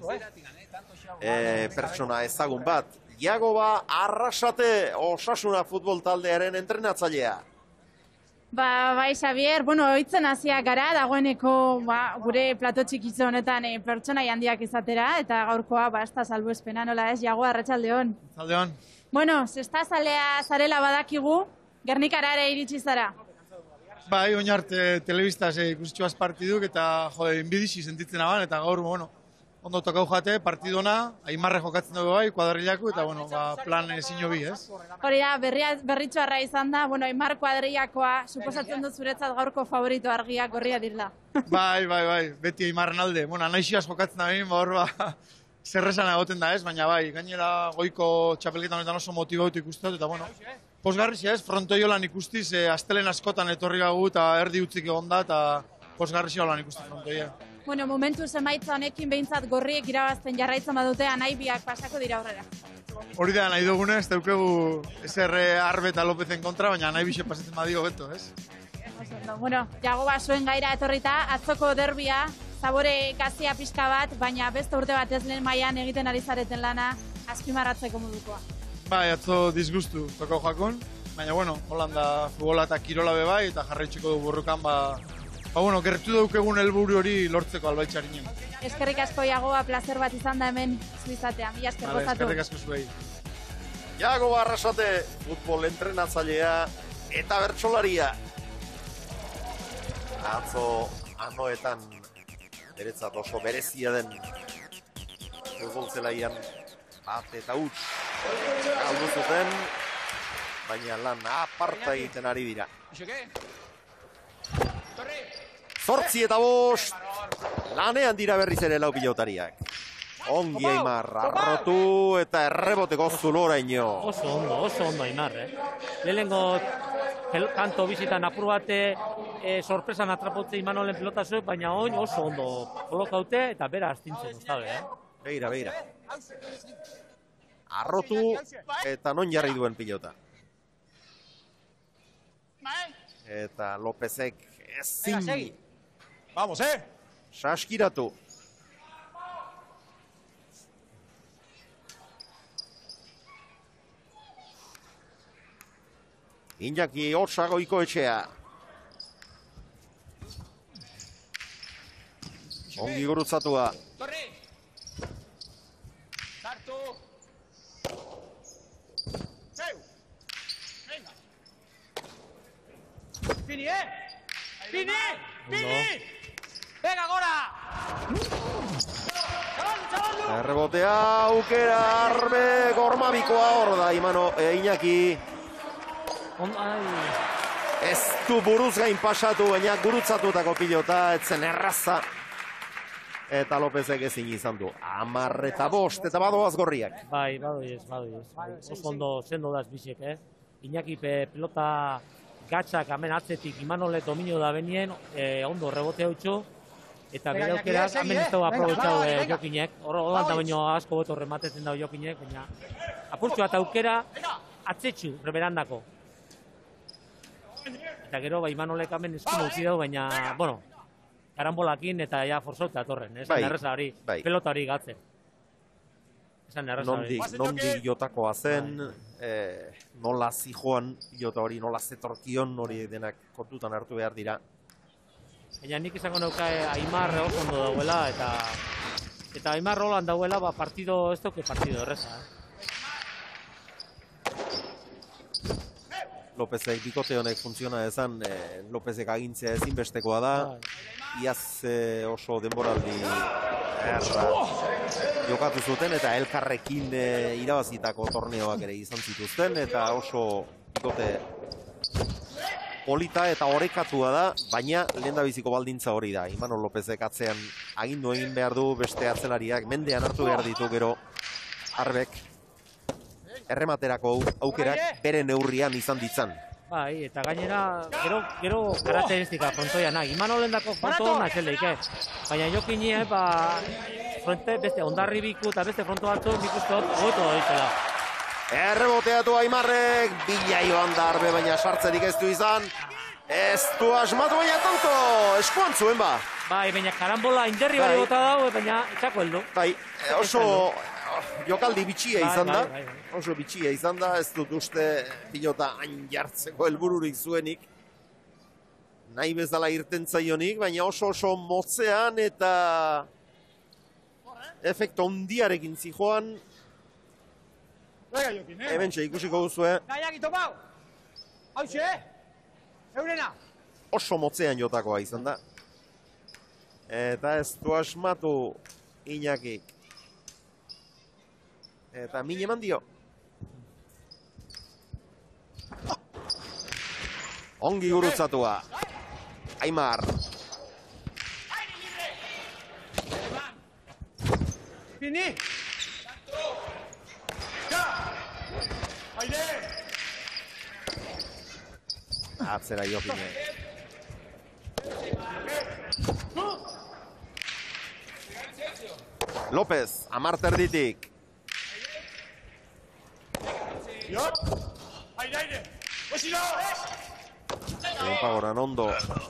Speaker 1: pertsona ezagun bat. Iagoba Arrasate, Osasuna futbol taldearen entrenatzailea.
Speaker 9: Ba, bai, Xavier, bueno, oitzen hasiak gara, dagoeneko gure plato txikitze honetan pertsonai handiak izatera, eta gaurkoa, ba, ez da salbuespena, nola ez, Iago, arratsaldeon.
Speaker 5: Arratsaldeon.
Speaker 9: Bueno, zesta zalea zarela badakigu, Gernikara ere iritsi zara.
Speaker 5: Bai, oin arte telebistaz ikusitxoaz partiduk eta jode, inbidixi sentitzen aban, eta gaur, bueno, ondo tokau jate, partidona, Aimarre jokatzen dugu bai, kuadrillaku, eta, bueno, ba, plan ezin bi, ez?
Speaker 9: Hori da, berritxoarra izan da, bueno, Aimar kuadrillakoa, suposatzen dut zuretzat gaurko favorito argiak gorria dirla.
Speaker 5: Bai, bai, bai, beti Aimarren alde. Bueno, anaixiaz jokatzen da behin, hor, ba, zerrezan egoten da ez, baina bai, gainera goiko txapelketan honetan oso motibautu ikusten, eta, bueno, posgarrizia ez, frontoiolan ikustiz, e, astelen askotan etorri gagu eta erdi utzik egon da, eta posgarrizia holan ikusti frontoia.
Speaker 9: Bueno, momentu emaitza honekin behintzat gorriek irabazten jarraitzen badute, anaibiak pasako dira aurrera.
Speaker 5: Hori da, nahi dugune, ez daukegu eser Arbe eta Lopezen kontra, baina nahi bixe pasatzen badigo beto, ez?
Speaker 9: Bueno, Jagoba zuen gaira etorrita, atzoko derbia, zabore gazia pixka bat, baina beste urte bat ez lehen mailan egiten ari zareten lana, azpimarratzeko modukoa.
Speaker 5: Bai, atzo disgustu tokau jakon, baina, bueno, Holanda futbola eta kirola be bai, eta jarraitxeko du burrukan, ba, ba, bueno, gertu daukegun helburu hori lortzeko albaitxarinen.
Speaker 9: Eskerrik asko, Jagoba, placer bat izan da hemen zuizatea, mila esker gozatu.
Speaker 5: Eskerrik asko zuei.
Speaker 1: Jagoba Arrasate, futbol entrenatzailea eta bertsolaria. Atzo anoetan beretzat oso berezia den futbol zelaian bat eta huts galdu zuten, baina lan aparta egiten ari dira. Zortzi eta bost, lanean dira berriz ere lau pilotariak. Ongi Aimar, arrotu eta erreboteko zuloraino.
Speaker 8: Oso ondo, oso ondo Aimar, eh? Lehenengo kanto bizitan apur bate e, sorpresan atrapotze Imanolen pelota zuek, baina oin oso ondo kolokaute eta bera astintzen ustabe, eh?
Speaker 1: Beira, beira. Arrotu eta non jarri duen pilota. Eta Lopezek ezin.
Speaker 10: Vamos, eh?
Speaker 1: Saskiratu. Iñaki Osagoiko etxea. Ongi gurutzatua.
Speaker 10: Sartu. Seu. Venga. Fini, eh? Fini! Fini! Venga, gora!
Speaker 1: Errebotea, aukera, Arbe, Gormabikoa hor da, Imano, e, Iñaki. Ez du buruz gain pasatu, baina gurutzatutako pilota, etzen erraza. Eta Lopezek ezin izan du. Amar eta bost, eta badoaz gorriak.
Speaker 8: Bai, badoiez, badoiez. Oso ondo zendo daz bizek, eh? Iñaki pelota gatxak hemen atzetik Imanole dominio da benien, eh, ondo rebote hautxo, eta bere aukerak hemen ez dugu aprobetxau eh, Jokinek. Horan da baino asko beto rematetzen dago Jokinek, baina apurtxo bat aukera atzetxu reberandako. Eta gero, ba, Imanolek hemen eskuna utzi dago, baina, bueno, karambolakin eta ja forzauta atorren, esan erreza hori, pelota hori gatzen. Esan erreza hori.
Speaker 1: Nondik jotakoa zen, nola zijoan jota hori, nola zetorkion hori denak kontutan hartu behar dira.
Speaker 8: Baina nik izango nauka Aimar oso ondo dauela, eta eta Aimar rolan dauela, ba, partido, ez dauke partido erreza.
Speaker 1: Lopezek bikote honek funtziona ezan, eh, Lopezek agintzea ezinbestekoa da. Iaz eh, oso denboraldi erra jokatu zuten eta elkarrekin eh, irabazitako torneoak ere izan zituzten eta oso bikote polita eta orekatua da, baina lehendabiziko baldintza hori da. Imanol Lopezek atzean agindu egin behar du, beste atzelariak mendean hartu behar ditu gero Arbek errematerako aukerak bere neurrian izan ditzan.
Speaker 8: Bai, eta gainera, gero, gero karakteristika frontoianak. Imanolendako fronto hona txeldeike. Baina jokinie, ba, fronte, beste ondarribiku eta beste fronto batzuk nik uste dut goetu doitela.
Speaker 1: Erreboteatu Aimarrek, bila joan da Arbe, baina sartzerik ez du izan. Ez du asmatu baina tanto, eskuan zuen ba.
Speaker 8: Bai, baina karambola inderri bari bota dago, baina etxako heldu.
Speaker 1: Bai, oso jokaldi bitxia izan da.
Speaker 8: Bai, bai, bai.
Speaker 1: Oso bitxia izan da, ez dut uste pilota hain jartzeko helbururik zuenik. Nahi bezala irten zaionik, baina oso oso motzean eta efekto ondiarekin zijoan. Hementxe ikusiko duzue.
Speaker 10: Gaiak itopau! Hauxe! Eurena!
Speaker 1: Oso motzean jotakoa izan da. Eta ez du asmatu Iñakik. Eta min eman dio. Ongi gurutzatua. Aimar.
Speaker 10: Pini! Aire!
Speaker 1: Atzera Jokine. López, Amar terditik.
Speaker 10: Aire, aire! Osilo!
Speaker 1: Pagoran ondo.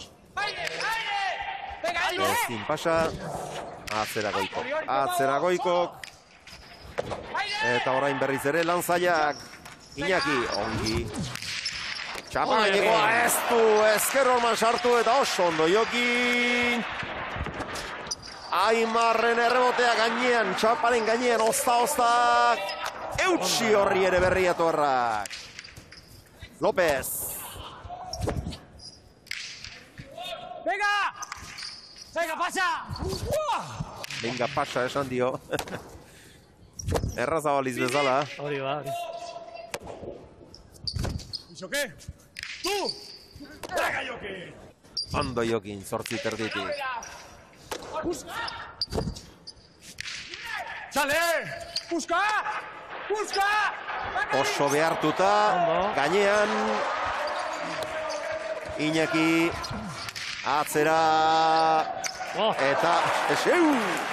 Speaker 1: Ezin pasa. Atzera goikok. Atzera goikok. Eta orain berriz ere lanzaiak. Iñaki, ongi. Txapa gainekoa ez du, ezker horman sartu eta oso ondo Jokin. Aimarren errebotea gainean, txaparen gainean, ozta-ozta. Eutsi horri ere berriatu errak. López.
Speaker 10: Venga! Venga, pasa!
Speaker 1: Venga, pasa esan dio. Errazabaliz bezala.
Speaker 8: Hori ba, hori.
Speaker 10: ¿Iso qué? ¡Tú! ¡Venga, Jokin!
Speaker 1: Ondo Jokin, zortzi terditik.
Speaker 10: ¡Sale! ¡Busca! ¡Busca!
Speaker 1: Oso behartuta, gainean. Iñaki. Atzera. Eta eseu.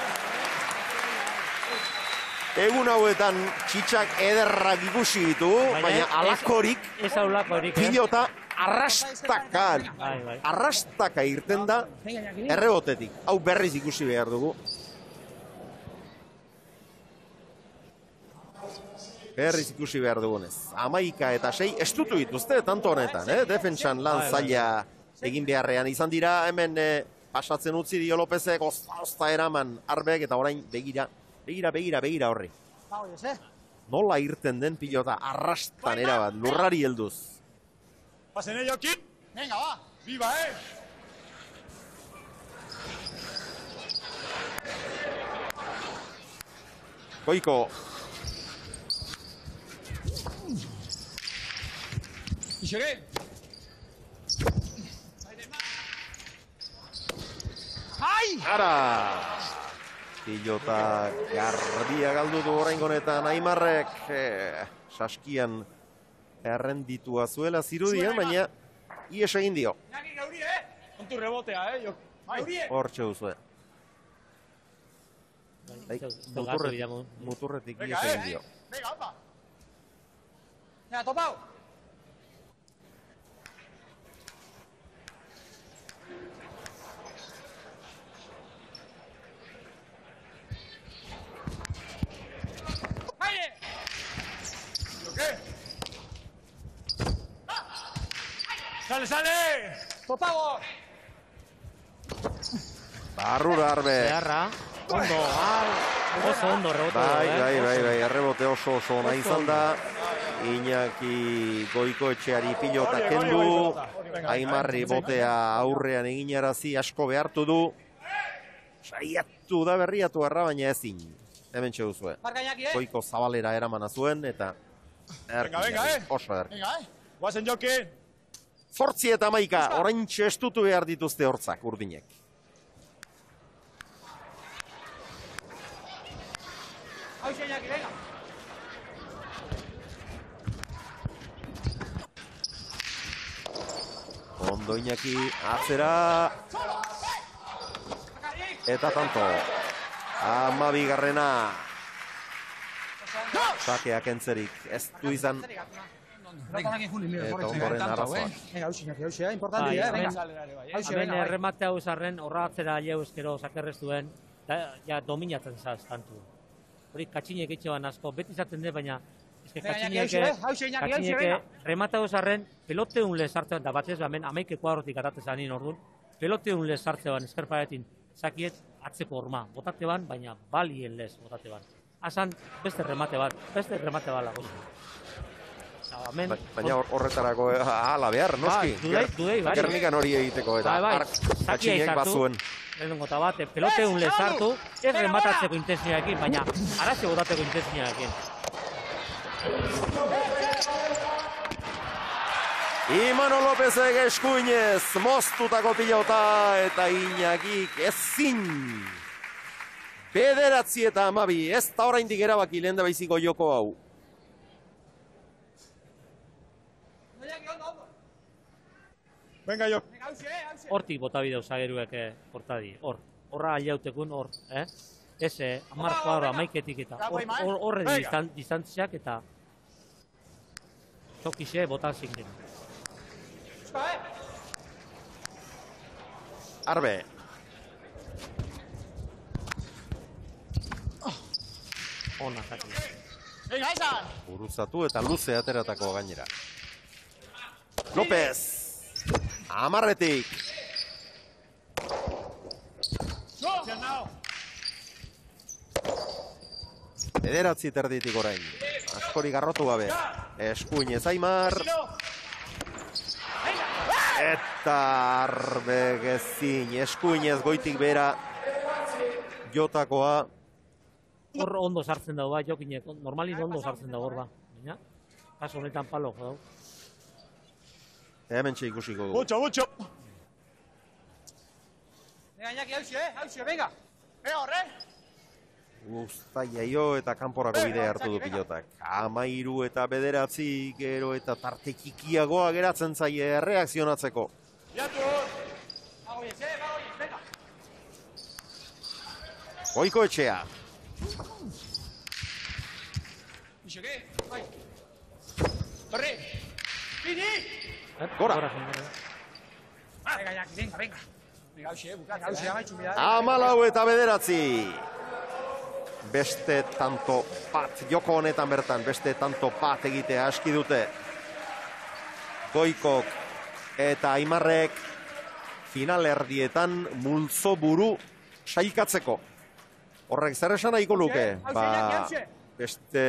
Speaker 1: Egun hauetan txitsak ederrak ikusi ditu, baina alakorik
Speaker 8: Ez aulakorik, eh?
Speaker 1: pilota arrastaka, arrastaka irten da errebotetik. Hau berriz ikusi behar dugu. Berriz ikusi behar dugunez. Amaika eta sei estutu dituzte, tanto honetan, eh? Defentsan lan zaila egin beharrean izan dira, hemen eh, pasatzen utzi dio Lopezek, ozta eraman Arbek, eta orain begira, begira, begira, begira horri. Nola irten den pilota arrastan erabat, lurrari helduz.
Speaker 10: Pasen ello, Jokin. Venga, va. Viva, eh.
Speaker 1: Goiko.
Speaker 10: Ixere. Ai!
Speaker 1: Ara! Pilota garbia galdu du oraingo honetan Aimarrek eh, saskian errenditua zuela zirudien, baina ies egin dio.
Speaker 10: Iñaki, gauri, eh? Kontu rebotea, eh? Jo. Gauri, eh?
Speaker 1: Hortxe duzue. Muturretik, muturretik ies egin dio.
Speaker 10: Venga, opa. Venga, topau. ¡Aire! ¿Lo qué? ¡Sale, sale! ¡Topau!
Speaker 1: Barrura Arbe.
Speaker 8: Zeharra, ondo, oso ondo rebote.
Speaker 1: Bai, bai, bai, bai, errebote oso oso ona izan da. Iñaki Goikoetxeari pilota kendu. Aimarri botea aurrean eginarazi asko behartu du. Saiatu da berriatu arra, baina ezin. Hemen txeguzue. Goiko zabalera eramana zuen, eta oso erki.
Speaker 10: Guazen joki.
Speaker 1: Zortzi eta maika, orain txestutu behar dituzte hortzak urdinek. Ondo Iñaki atzera. Eta tanto. Amabi garrena. Sakeak entzerik. Ez du izan. Eta ondoren arazoa.
Speaker 8: Hemen erremate hau zarren, horra atzera aleu ezkero sakerrez duen, ja dominatzen zaz, tantu. Hori katxinek etxean asko, beti izaten dut, baina katxinek remate hau zarren, peloteun lez hartzean, da batez hemen amaike kuadrotik atatzen zanin orduan, peloteun lez hartzean eskerparetin zakiet atzeko horma, botate ban, baina balien lez botate ban. Asan beste remate bat, beste remate bat lagun.
Speaker 1: Baina horretarako ahala behar, noski.
Speaker 8: Dudei, bai.
Speaker 1: Gernikan hori egiteko, eta katxinek bazuen.
Speaker 8: Lehenengo eta bat, peloteun lez hartu, ez rematatzeko intensiarekin, baina araze botateko intensiarekin.
Speaker 1: Imano Lopezek eskuinez, moztutako pilota eta Iñakik ezin. Bederatzi eta amabi, ez da oraindik erabaki lehen da baiziko joko hau.
Speaker 10: Venga, jo.
Speaker 8: Hortik bota bideu zageruek portadi, hor. Horra aliautekun, hor, eh? Ez, amarko hor, amaiketik eta horre distantziak eta tokixe botan zinken.
Speaker 1: Arbe.
Speaker 8: Ona, zaki.
Speaker 1: Buruzatu eta luze ateratako gainera. López. Amarretik. Ederatzi terditik orain. Askori garrotu gabe. Eskuinez Aimar. Eta Arbegezin. Eskuinez goitik bera. Jotakoa.
Speaker 8: Hor ondo sartzen dago, ba, jokinek. Normalin ondo sartzen dago, hor ba. Baina, kaso honetan palo, jo.
Speaker 1: Hemen txe ikusiko du.
Speaker 10: Butxo, butxo.
Speaker 2: Venga, Iñaki, hauxo, eh? Hauxo, venga.
Speaker 10: Venga, horre.
Speaker 1: Guztaia jo eta kanporako bide hartu du pilotak. Amairu eta bederatzi, gero eta tarte kikiagoa geratzen zaie erreakzionatzeko.
Speaker 10: Biatu hor.
Speaker 2: Bagoiez, eh? Bagoiez, venga.
Speaker 1: Goikoetxea.
Speaker 2: Ixoke, bai. Torre. Pini!
Speaker 1: Gora.
Speaker 2: Venga, Iñaki, venga, venga. Venga, hauxe, bukatzen. Hauxe, amaitxu bida.
Speaker 1: Amalau eta bederatzi. Beste tanto bat, joko honetan bertan, beste tanto bat egitea aski dute. Goikok eta Aimarrek finalerdietan multzo buru sailkatzeko. Horrek zer esan nahiko luke? Ba, beste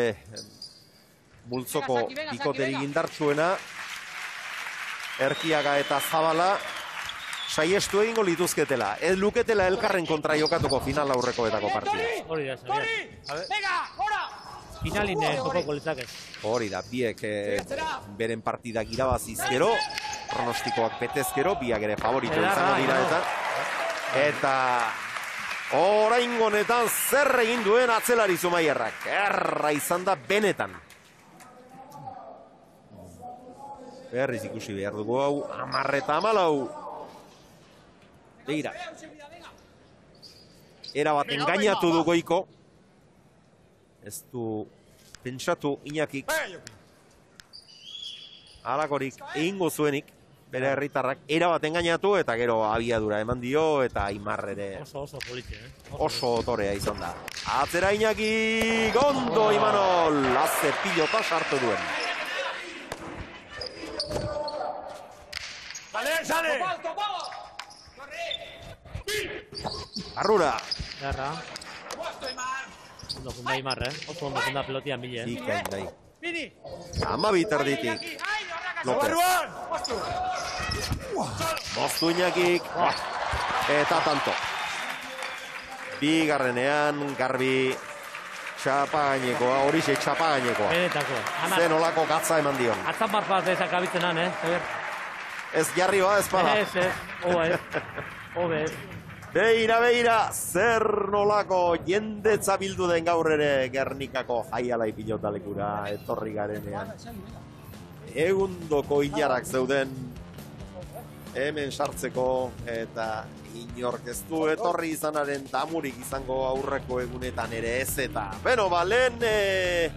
Speaker 1: multzoko bikoterik indartsuena, Erkiaga eta Zabala, saiestu egingo lituzketela. Ez luketela elkarren kontra jokatuko final aurrekoetako partida.
Speaker 8: Hori da, Xabier.
Speaker 2: Venga, gora!
Speaker 8: Finalin jokoko litzakez.
Speaker 1: Hori da, biek beren partidak irabazizkero, pronostikoak betezkero, biak ere favorito izango dira eta eta orain honetan zer egin duen atzelari Zumaiarrak. Erra izan da benetan. Berriz ikusi behar dugu hau, amarreta amalau. Begira. Era bat engainatu du Goiko. Ez du pentsatu Iñakik. Halakorik egingo zuenik, bere herritarrak era bat engainatu eta gero abiadura eman dio eta Aimar ere
Speaker 8: Oso, oso politxe, eh?
Speaker 1: oso otorea izan da. Atzera Iñaki, gondo Imanol, haze pilota sartu duen.
Speaker 10: Sale, sale.
Speaker 1: Arrura.
Speaker 8: Garra. Ondo funda Aimar, eh? Oso ondo funda pelotian bile, eh?
Speaker 1: Ikain dai. Ama biterditik. López. Moztu Iñakik. Eta tanto. Bigarrenean, Garbi txapa gainekoa, horixe txapa gainekoa.
Speaker 8: Benetako.
Speaker 1: Zen olako gatza eman dion.
Speaker 8: Atzan barfaz ezak abitzenan, eh?
Speaker 1: Ez jarri ba, ez bada.
Speaker 8: Ez, ez. Oba, ez. Obe, ez.
Speaker 1: Beira, beira, zer nolako jendetza bildu den gaur ere Gernikako jaialai pilotalekura etorri garenean. Egundoko hilarak zeuden hemen sartzeko eta inork ez du etorri izanaren damurik izango aurreko egunetan ere ez eta. Beno, ba, lehen e...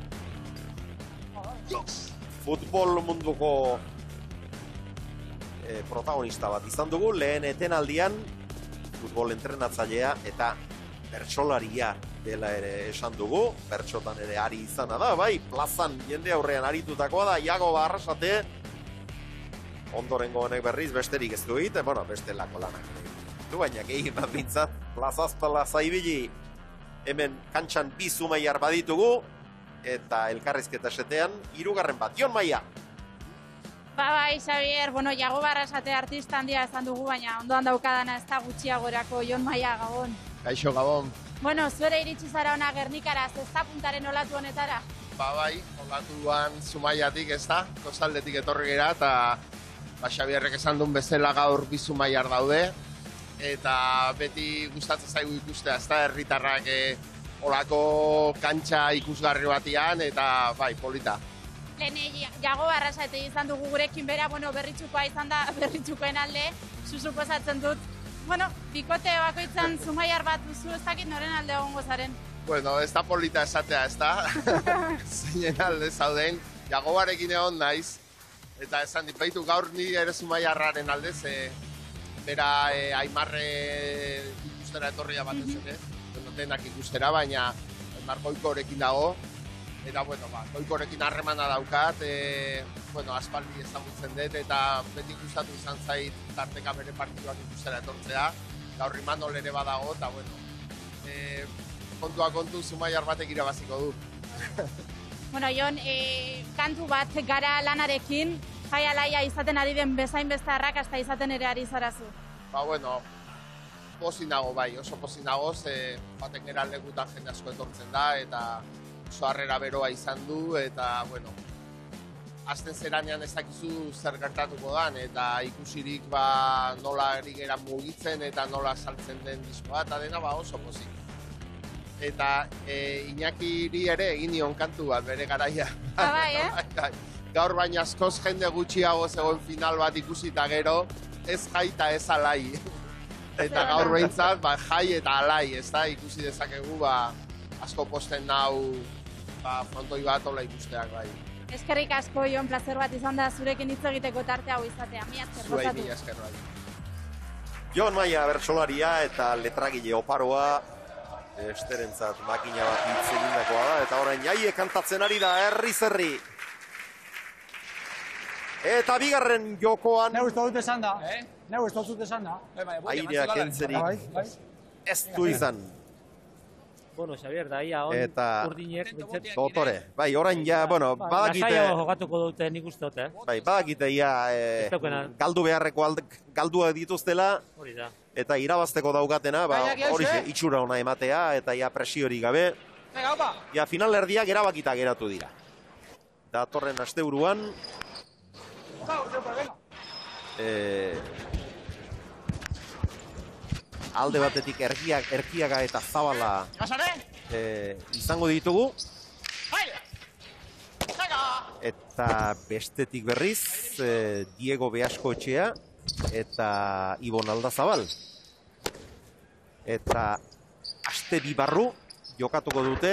Speaker 1: futbol munduko e, protagonista bat izan dugu, lehen etenaldian futbol entrenatzailea eta bertsolaria dela ere esan dugu, bertsotan ere ari izana da, bai, plazan jende aurrean aritutakoa da, Iago Arrasate, ondorengo honek berriz besterik ez du egiten, bueno, beste lako lanak du, baina gehien bat bintzat, plazaz plaza ibili, hemen kantxan bi Zumaiar baditugu, eta elkarrizketa esetean, hirugarren bat, Jon Maia.
Speaker 9: Ba, bai, Xavier, bueno, Iago Arrasate artista handia esan dugu, baina ondoan daukadana ez da gutxiagorako Jon Maia, Gabon.
Speaker 11: Kaixo, Gabon.
Speaker 9: Bueno, zuere iritsi zara ona Gernikara, zesta puntaren olatu honetara?
Speaker 11: Ba, bai, olatuan Zumaiatik ez da, kostaldetik etorri gera, eta ba, Xabierrek esan duen bezala gaur bi Zumaiar daude, eta beti gustatzen zaigu ikustea, ez da, herritarrak e, olako kantxa ikusgarri batian, eta bai, polita.
Speaker 9: Lehen Iago Arrasate izan dugu gurekin bera, bueno, berritxukoa izan da, berritxukoen alde, susuko esatzen dut. Bueno, bikote bakoitzan Zumaiar bat duzu, ez dakit noren alde egongo zaren.
Speaker 11: Bueno, ez da polita esatea, ez da, zeinen alde zauden, Iagoarekin egon naiz, eta esan dipaitu gaur ni ere Zumaiarraren alde, ze bera e, Aimarre ikustera etorria bat ez ere, bueno, denak ikustera, baina Aimar Goikorekin dago, eta, bueno, ba, Goikorekin harremana daukat, e, bueno, aspaldi ezagutzen dut, eta beti gustatu izan zait tarteka bere partiduak ikustera etortzea, gaur Imanol ere badago, eta, bueno, e, kontua kontu Zumaiar batek irabaziko du.
Speaker 9: Bueno, Jon, e, kantu bat gara lanarekin, jaialaia izaten ari den bezain beste arrakasta izaten ere ari zarazu.
Speaker 11: Ba, bueno, pozik nago bai, oso pozik nago, ze baten gara lekutan jende asko etortzen da, eta oso harrera beroa izan du, eta, bueno, azten zeranean ez dakizu zer gertatuko dan, eta ikusirik ba, nola ari gera mugitzen, eta nola saltzen den diskoa, eta dena ba, oso pozik. Eta e, Iñakiri ere egin nion kantu bat, bere garaia.
Speaker 9: Ah, bai, eh?
Speaker 11: Gaur baina askoz jende gutxiago zegoen final bat ikusita gero, ez jai eta ez alai. Eta gaur behintzat, ba, jai eta alai, ez da, ikusi dezakegu, ba, asko posten nau, ba, frontoi bat ola ikusteak, bai.
Speaker 9: Eskerrik asko, Jon, plazer bat izan da zurekin hitz egiteko tarte hau izatea. Mi esker,
Speaker 11: Zuei,
Speaker 9: gozatu.
Speaker 11: mi esker, bai.
Speaker 1: Jon Maia bertsolaria eta letragile oparoa, esterentzat makina bat hitz egindakoa da, eta orain jaie kantatzen ari da herri zerri. Eta bigarren jokoan...
Speaker 2: Neu ez dut esan da, eh? Neu ez dut esan da.
Speaker 1: Airea kentzerik ez du izan.
Speaker 8: Bueno, Xavier, da ia on
Speaker 1: Eta
Speaker 8: urdinek bintzet.
Speaker 1: dotore, bai, orain ja, bueno, badakite...
Speaker 8: Lasaio jokatuko dute nik uste dut, eh?
Speaker 1: Bai, badakite ja, e,
Speaker 8: Ez daukena.
Speaker 1: galdu beharreko galdua dituztela,
Speaker 8: Hori da.
Speaker 1: eta irabazteko daukatena, ba, hori itxura ona ematea, eta ja presiori gabe, ja finalerdiak erabakita geratu dira. Datorren asteburuan, e, alde batetik ergiak, erkiaga eta zabala e, izango ditugu, eta bestetik berriz, e, Diego Beasko etxea eta Ibon Aldazabal. Eta aste bi barru jokatuko dute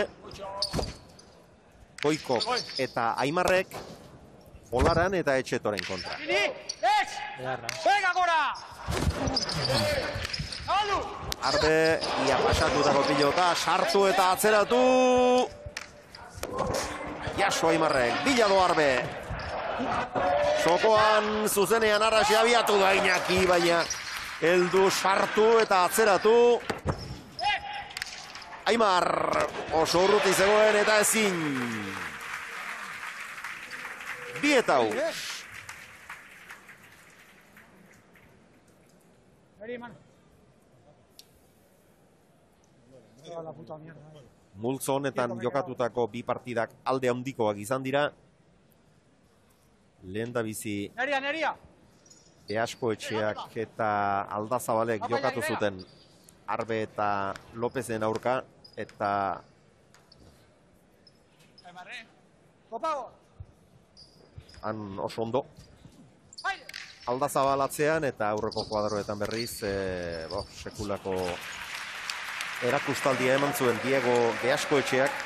Speaker 1: Goiko eta Aimarrek Olaran eta Etxetoren kontra.
Speaker 10: Venga, gora!
Speaker 1: Arbe, ia pasatutako pilota, sartu eta atzeratu. Jaso Aimarrek, bilado Arbe. Sokoan zuzenean arrasi abiatu da Iñaki, baina heldu sartu eta atzeratu. Aimar oso urruti zegoen eta ezin. Bieta hau. Multzo honetan jokatutako bi partidak alde handikoak izan dira. Lehen da bizi Easko Etxeak eta Aldazabalek jokatu zuten Arbe eta Lopezen aurka, eta han oso ondo Aldazabalatzean eta aurreko kuadroetan berriz e, bo, sekulako erakustaldia eman zuen Diego Easko Etxeak,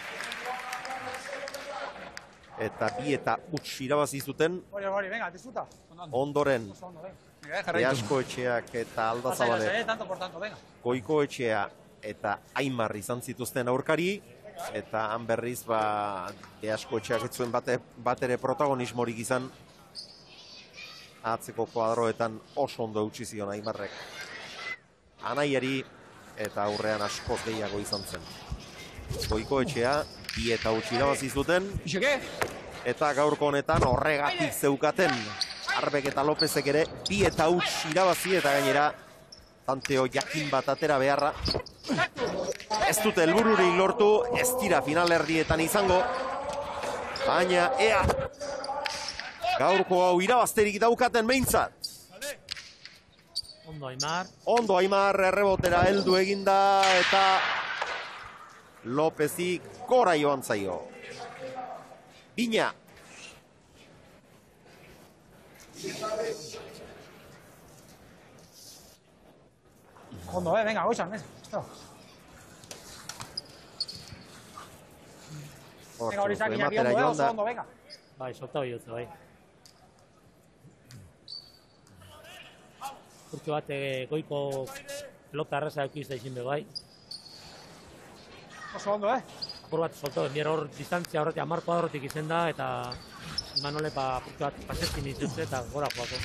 Speaker 1: eta bi eta huts irabazi zuten. Ondoren Easko Etxeak eta Aldazabalek Goiko Etxea eta Aimar izan zituzten aurkari, eta han berriz ba Easko Etxeak ez zuen bate, batere protagonismorik izan. Atzeko kuadroetan oso ondo eutsi zion Aimarrek Anaiari, eta aurrean askoz gehiago izan zen. Goiko Etxea bi eta huts irabazi zuten, eta gaurko honetan horregatik zeukaten Arbek eta Lopezek ere bi eta huts irabazi, eta gainera tanteo jakin bat atera beharra. Ez dute helbururik lortu, ez dira finalerdietan izango, baina ea gaurko hau irabazterik daukaten behintzat.
Speaker 8: Ondo Aimar.
Speaker 1: Ondo Aimar errebotera heldu eginda, eta Lopezi gora joan zaio. Bina.
Speaker 2: Ondo, eh, venga, goizan, ez. Venga, hori zaki jaki ondo, eh, oso ondo, venga.
Speaker 8: Bai, solta hori dut, bai. Urte bat goiko pelota arrasa eukiz da izin bai.
Speaker 2: Oso ondo, eh?
Speaker 8: Apur bat solta, bier hor distantzia horretik hamar kuadrotik izen da, eta Imanole pa urte bat pasetin izutze eta gora joako.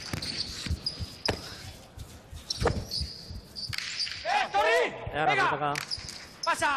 Speaker 2: Eh, Tori!
Speaker 8: Venga!
Speaker 2: Pasa!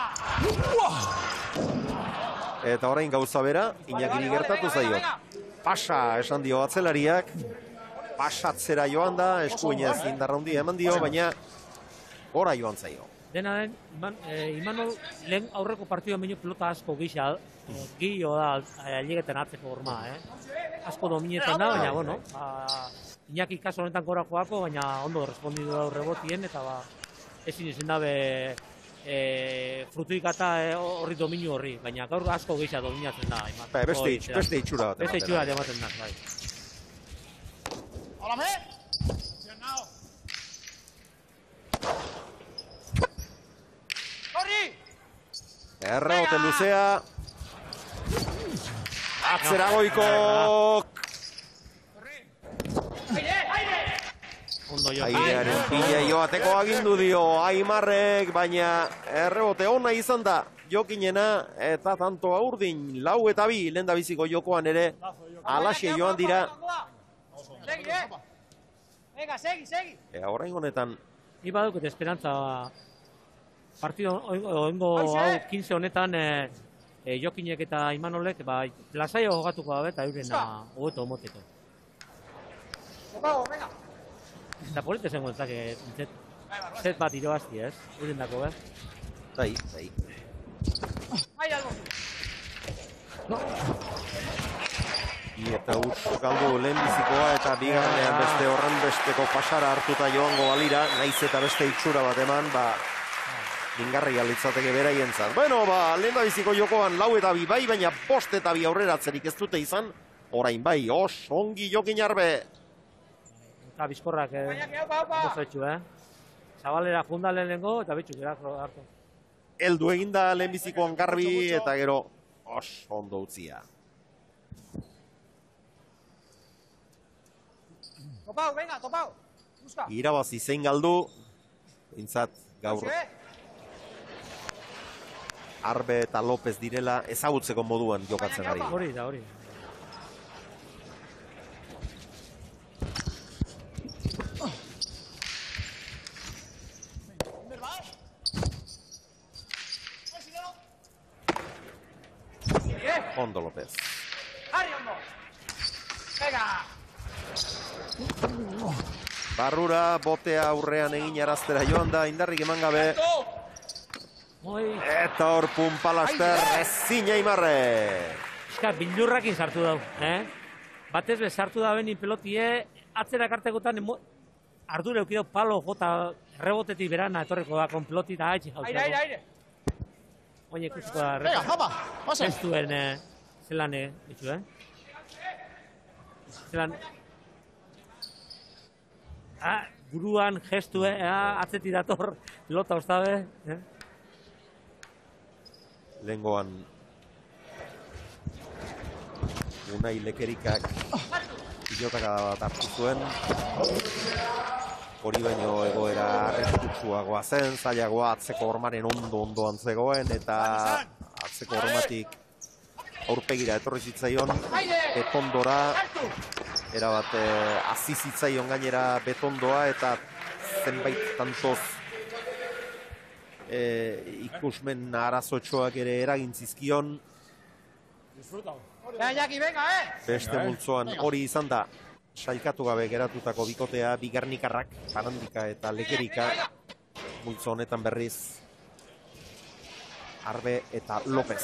Speaker 1: Eta orain gauza bera, Iñakiri gertatu zaio. Pasa esan dio atzelariak, pasatzera joan da, eskuinez indarra handia eman dio, baina gora joan zaio.
Speaker 8: Dena den, Iman, eh, Imanol lehen aurreko partidoan baino pelota asko gisa, eh, gio da ailegeten atzeko horma, eh? Asko dominetan da, baina, bueno, ba, Iñaki kaso honetan gora joako, baina ondo respondidu da rebotien, eta ba, ezin izan dabe E, frutuikata horri e, dominu horri, baina gaur asko gisa dominatzen da.
Speaker 1: Ba, beste, itx, beste itxura bat.
Speaker 8: Beste itxura bat ematen da, bai.
Speaker 10: Hola, me! Horri!
Speaker 1: Errebote luzea. Atzera goikok. Airearen pila joateko agindu dio Aimarrek, baina errebote ona izan da jokinena, eta tanto urdin lau eta bi lehen da biziko jokoan ere alaxe joan dira.
Speaker 2: Segi, eh? Venga, segi, segi!
Speaker 1: Ea orain honetan
Speaker 8: Ni badukete esperantza partido oingo hau quince honetan e, e, Jokinek eta Imanolek ba, lasaio jogatuko dabe eta eurena hobeto moteko.
Speaker 2: Venga!
Speaker 8: Eta polite zengo entzak, zet bat irabazti, ez? Euren dako, eh?
Speaker 1: Bai, bai.
Speaker 2: Hai, algo!
Speaker 8: No.
Speaker 1: I eta huts galdu lehenbizikoa, eta bigarrenean beste horren besteko pasara hartuta joango balira, naiz eta beste itxura bat eman, ba, ingarri alitzateke beraientzat. Bueno, ba, lehendabiziko jokoan lau eta bi bai, baina bost eta bi aurreratzerik ez dute izan, orain bai, os, ongi Jokin Arbe.
Speaker 8: Eta bizkorrak bozatxu, eh? Zabalera junda lehenengo eta bitxuk erako hartu.
Speaker 1: Eldu eginda lehenbizikoan garbi eta gero os ondo utzia.
Speaker 2: Topau, venga, topau!
Speaker 1: Irabazi zein galdu, bintzat gaur Arbe eta Lopez direla ezagutzeko moduan jokatzen ari.
Speaker 8: Hori da, hori.
Speaker 1: Ondo López. Barrura botea aurrean egin araztera joan da, indarrik eman gabe. Eta hor Punpalaster ezin Aimarre.
Speaker 8: Eska, bildurrakin sartu dau, eh? Batez be sartu da beni pelotie, atzera kartekotan ardura eukidau palo jota rebotetik berana etorreko da, kon peloti da haitxe jauzako. Aire, aire, aire! Oine ikusiko da, gestuen zelan ditu, eh? Zelan... Ah, buruan gestu, eh? Atzeti dator, lota ostabe, eh?
Speaker 1: Lehengoan Unai Lekerikak pilotaka bat hartu zuen. Hori baino egoera arreskutsuagoa zen, zailagoa atzeko hormaren ondo-ondoan zegoen, eta atzeko hormatik aurpegira etorri zitzaion, betondora, erabat hazi zitzaion gainera betondoa, eta zenbait tantoz ikusmen arazotxoak ere eragin zizkion. Beste multzoan hori izan da, sailkatu gabe geratutako bikotea, Bigarnikarrak, Barandika eta Lekerika, multzo honetan berriz, Arbe eta López.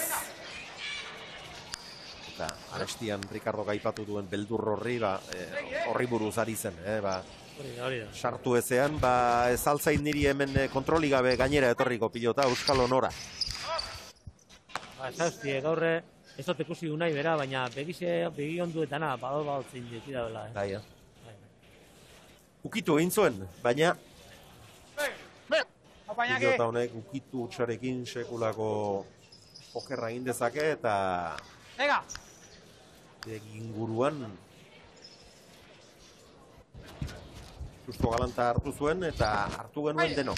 Speaker 1: Eta arestian Ricardo gaipatu duen beldur horri, horri buruz ari zen, sartu ezean, ez altzain niri hemen kontroli gabe gainera etorriko pilota, Euskal Honora.
Speaker 8: Ez hauzti, gaurre, ez dut ikusi du nahi bera, baina begi onduetana, badot baltzin diti da bela.
Speaker 1: Daia. Ukitu egin zuen, baina pilota honek ukitu txarekin sekulako okerra egin dezake, eta egin guruan susto galanta hartu zuen, eta hartu genuen denok.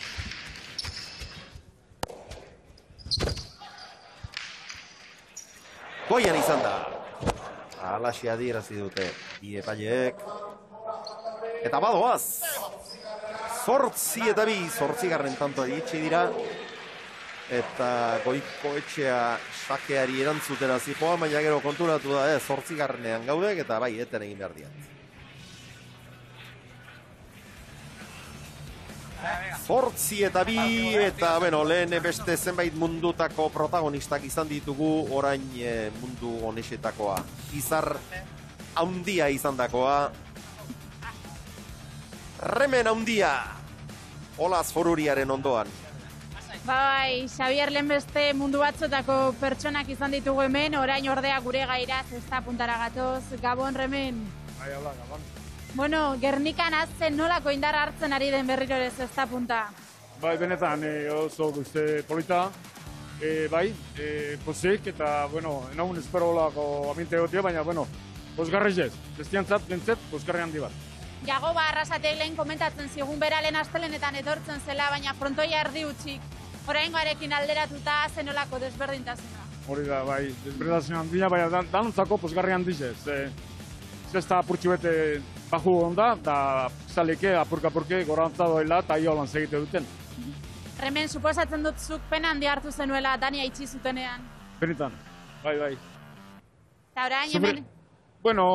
Speaker 1: Goian izan da. Alaxi adierazi dute bi epaileek. Eta badoaz. Zortzi eta bi, zortzigarren tanto adietxe dira. Eta Goiko etxea sakeari erantzutera zijoa, baina gero konturatu da, zortzigarrenean gaudek, eta bai, eten egin behar diat. Zortzi eta bi, eta bueno, lehen beste zenbait mundutako protagonistak izan ditugu, orain mundu honexetakoa. Izar haundia izan dakoa. Remen haundia, Olaz Foruriaren ondoan.
Speaker 9: Bai, Xavier, lehen beste mundu batzotako pertsonak izan ditugu hemen, orain ordea gure gairaz ez da puntara gatoz. Gabon, Remen.
Speaker 12: Bai, hola, Gabon.
Speaker 9: Bueno, Gernikan azten nolako indar hartzen ari den berriro ere zesta punta?
Speaker 12: Bai, benetan oso guzti polita, bai, pozik, eta, bueno, enagun espero olako aminte egotia, baina, bueno, posgarri ez, bestiantzat, bentzet, posgarri handi bat.
Speaker 9: Jagoba Arrasatek lehen komentatzen zigun bera lehen astelenetan etortzen zela, baina frontoia erdi utxik, oraingoarekin alderatuta zenolako desberdintasuna.
Speaker 12: Hori da, bai, desberdintasuna handia, baina danontzako posgarri handi ez. Zesta apurtxu bete baju onda, da zaleke apurka-apurke gorantza doela eta iolan segite duten.
Speaker 9: Remen, suposatzen dut zuk pena handi hartu zenuela Dania itxi zutenean.
Speaker 12: Benetan, bai, bai.
Speaker 9: Eta orain hemen?
Speaker 12: Bueno,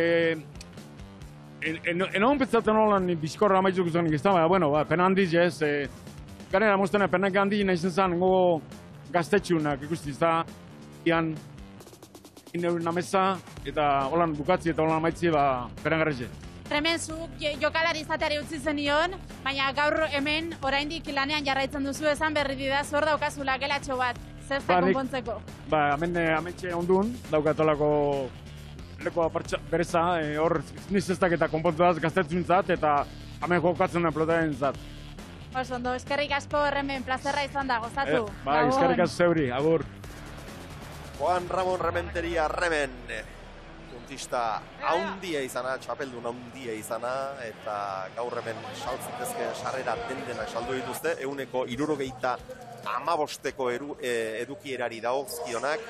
Speaker 12: enagun petzaten holan bizkorra amaitzuk zen ikizta, baina, bueno, pena handiz ez. Ganera moztena penak handi nahi zen zen, gogo gaztetxunak ikustiz da, ian ineur nameza, eta holan bukatzi eta holan amaitzi, ba, penagarretxe.
Speaker 9: Remen, zuk jokalari izateari utzi zenion, baina gaur hemen oraindik lanean jarraitzen duzu esan berri dida, zor daukazula gelatxo bat, zesta konpontzeko.
Speaker 12: Ba, hemen ametxe ondun, daukatolako lekoa bereza, hor niz zestak eta konpontu daz gaztetzuntzat, eta hemen jokatzen duen pelotaren zat.
Speaker 9: Osondo, eskerrik asko, Remen, plazerra izan da, gozatu.
Speaker 12: Ba, eskerrik asko zeuri, agur.
Speaker 1: Juan Ramon Rementeria Remen, puntista haundia izana, txapeldun haundia izana, eta gaur hemen saltzitezke sarrera den-denak saldu dituzte, euneko hirurogeita hamabosteko edukierari dagozkionak.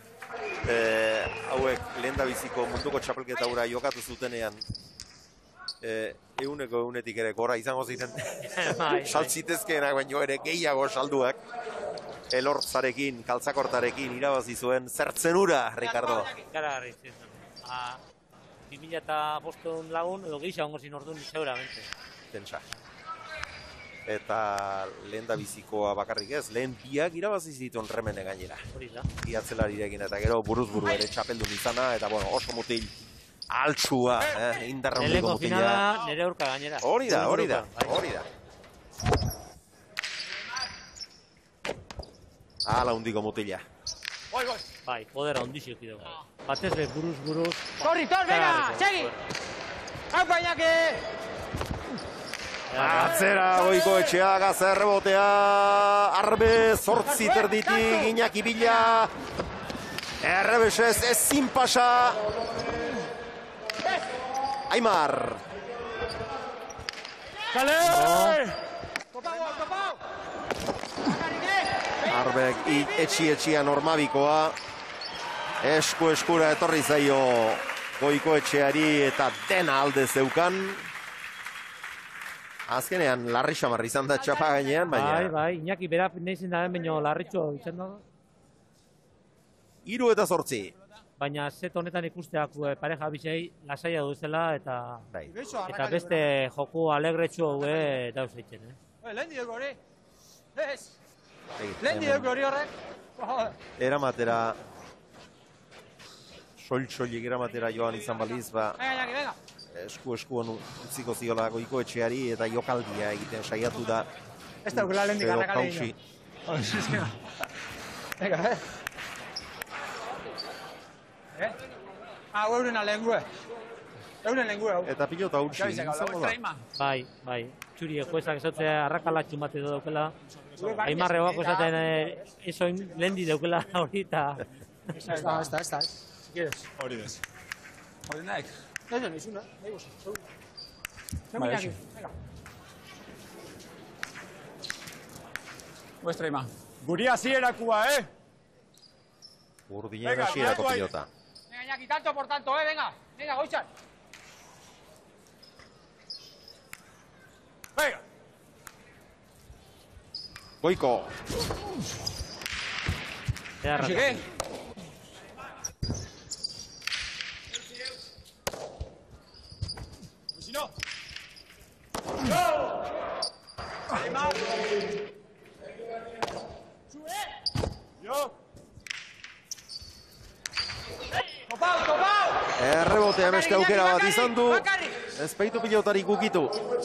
Speaker 1: Hauek lehendabiziko munduko txapelketa hura jokatu zutenean, euneko eunetik ere gora izango ziren saltzitezkeenak, baino ere gehiago salduak. Elortzarekin, kaltzakortarekin irabazi zuen zertzenura, Ricardo.
Speaker 8: Ikaragarri zen. bi mila eta bostehun lagun edo gehiago ongo zin orduan seguramente.
Speaker 1: Pentsa. Eta lehen da bizikoa bakarrik ez, lehen biak irabazi zituen remene gainera.
Speaker 8: Hori da.
Speaker 1: Iatzelarirekin eta gero buruz buru ere txapeldun izana, eta bueno, oso mutil altsua, eh, indarra hundiko mutila.
Speaker 8: Finala nire aurka gainera.
Speaker 1: Hori da, hori da, hori da. Ala hundiko mutila.
Speaker 8: Bai, bai. Bai, podera ondixio kido. Batez be buruz buruz.
Speaker 2: Corri, tor, venga, segi! Hau bainake!
Speaker 1: Atzera goiko etxeaga zerrebotea, arbe zortzi terditik, Iñaki Bila, errebesez ezin pasa, Aimar.
Speaker 2: Kale!
Speaker 1: Arbek etxi-etxia normabikoa, esku-eskura etorri zaio goiko etxeari eta dena alde zeukan. Azkenean, larri xamarri izan da txapa gainean, baina...
Speaker 8: Bai, bai, Iñaki bera nahizin da den baino larritxo izan da.
Speaker 1: Hiru eta zortzi.
Speaker 8: Baina zet honetan ikusteak pareja bizei lasaia duzela eta eta beste joku alegretxu haue dauz eitzen, eh?
Speaker 2: Lehen diok hori. Ez. Lehen diok hori horrek.
Speaker 1: Eramatera... Soil-soilik eramatera joan izan baliz, ba...
Speaker 2: Venga, Iñaki, venga.
Speaker 1: Esku-eskuan utziko ziola goiko etxeari eta jokaldia egiten saiatu da.
Speaker 2: Ez da ukela lehendik arrakale egin. Venga, eh? Eh? Ah, euren alengue. Euren lengue hau.
Speaker 1: Eta pilota utzi.
Speaker 8: Bai, bai. Txuri juezak esatzea arrakala txumate daukela. Aimarre guako esaten esoin lehendi daukela hori eta...
Speaker 2: Ez da, ez da, ez da. Si quieres.
Speaker 10: Hori des.
Speaker 2: Hori naik. Ez da, nizuna. Nahi bosa. Zemu Iñaki. Venga.
Speaker 10: Muestra ima. Guri hasierakua, eh?
Speaker 1: Urdinen hasierako pilota.
Speaker 2: Venga, Iñaki, tanto por tanto, eh? Venga. Venga, Goitzan.
Speaker 10: Venga.
Speaker 1: Goiko.
Speaker 2: Así que...
Speaker 10: Si no. Yo.
Speaker 2: Topau, topau!
Speaker 1: Errebotea beste aukera bat izan du. Ezpeitu pilotarik ukitu.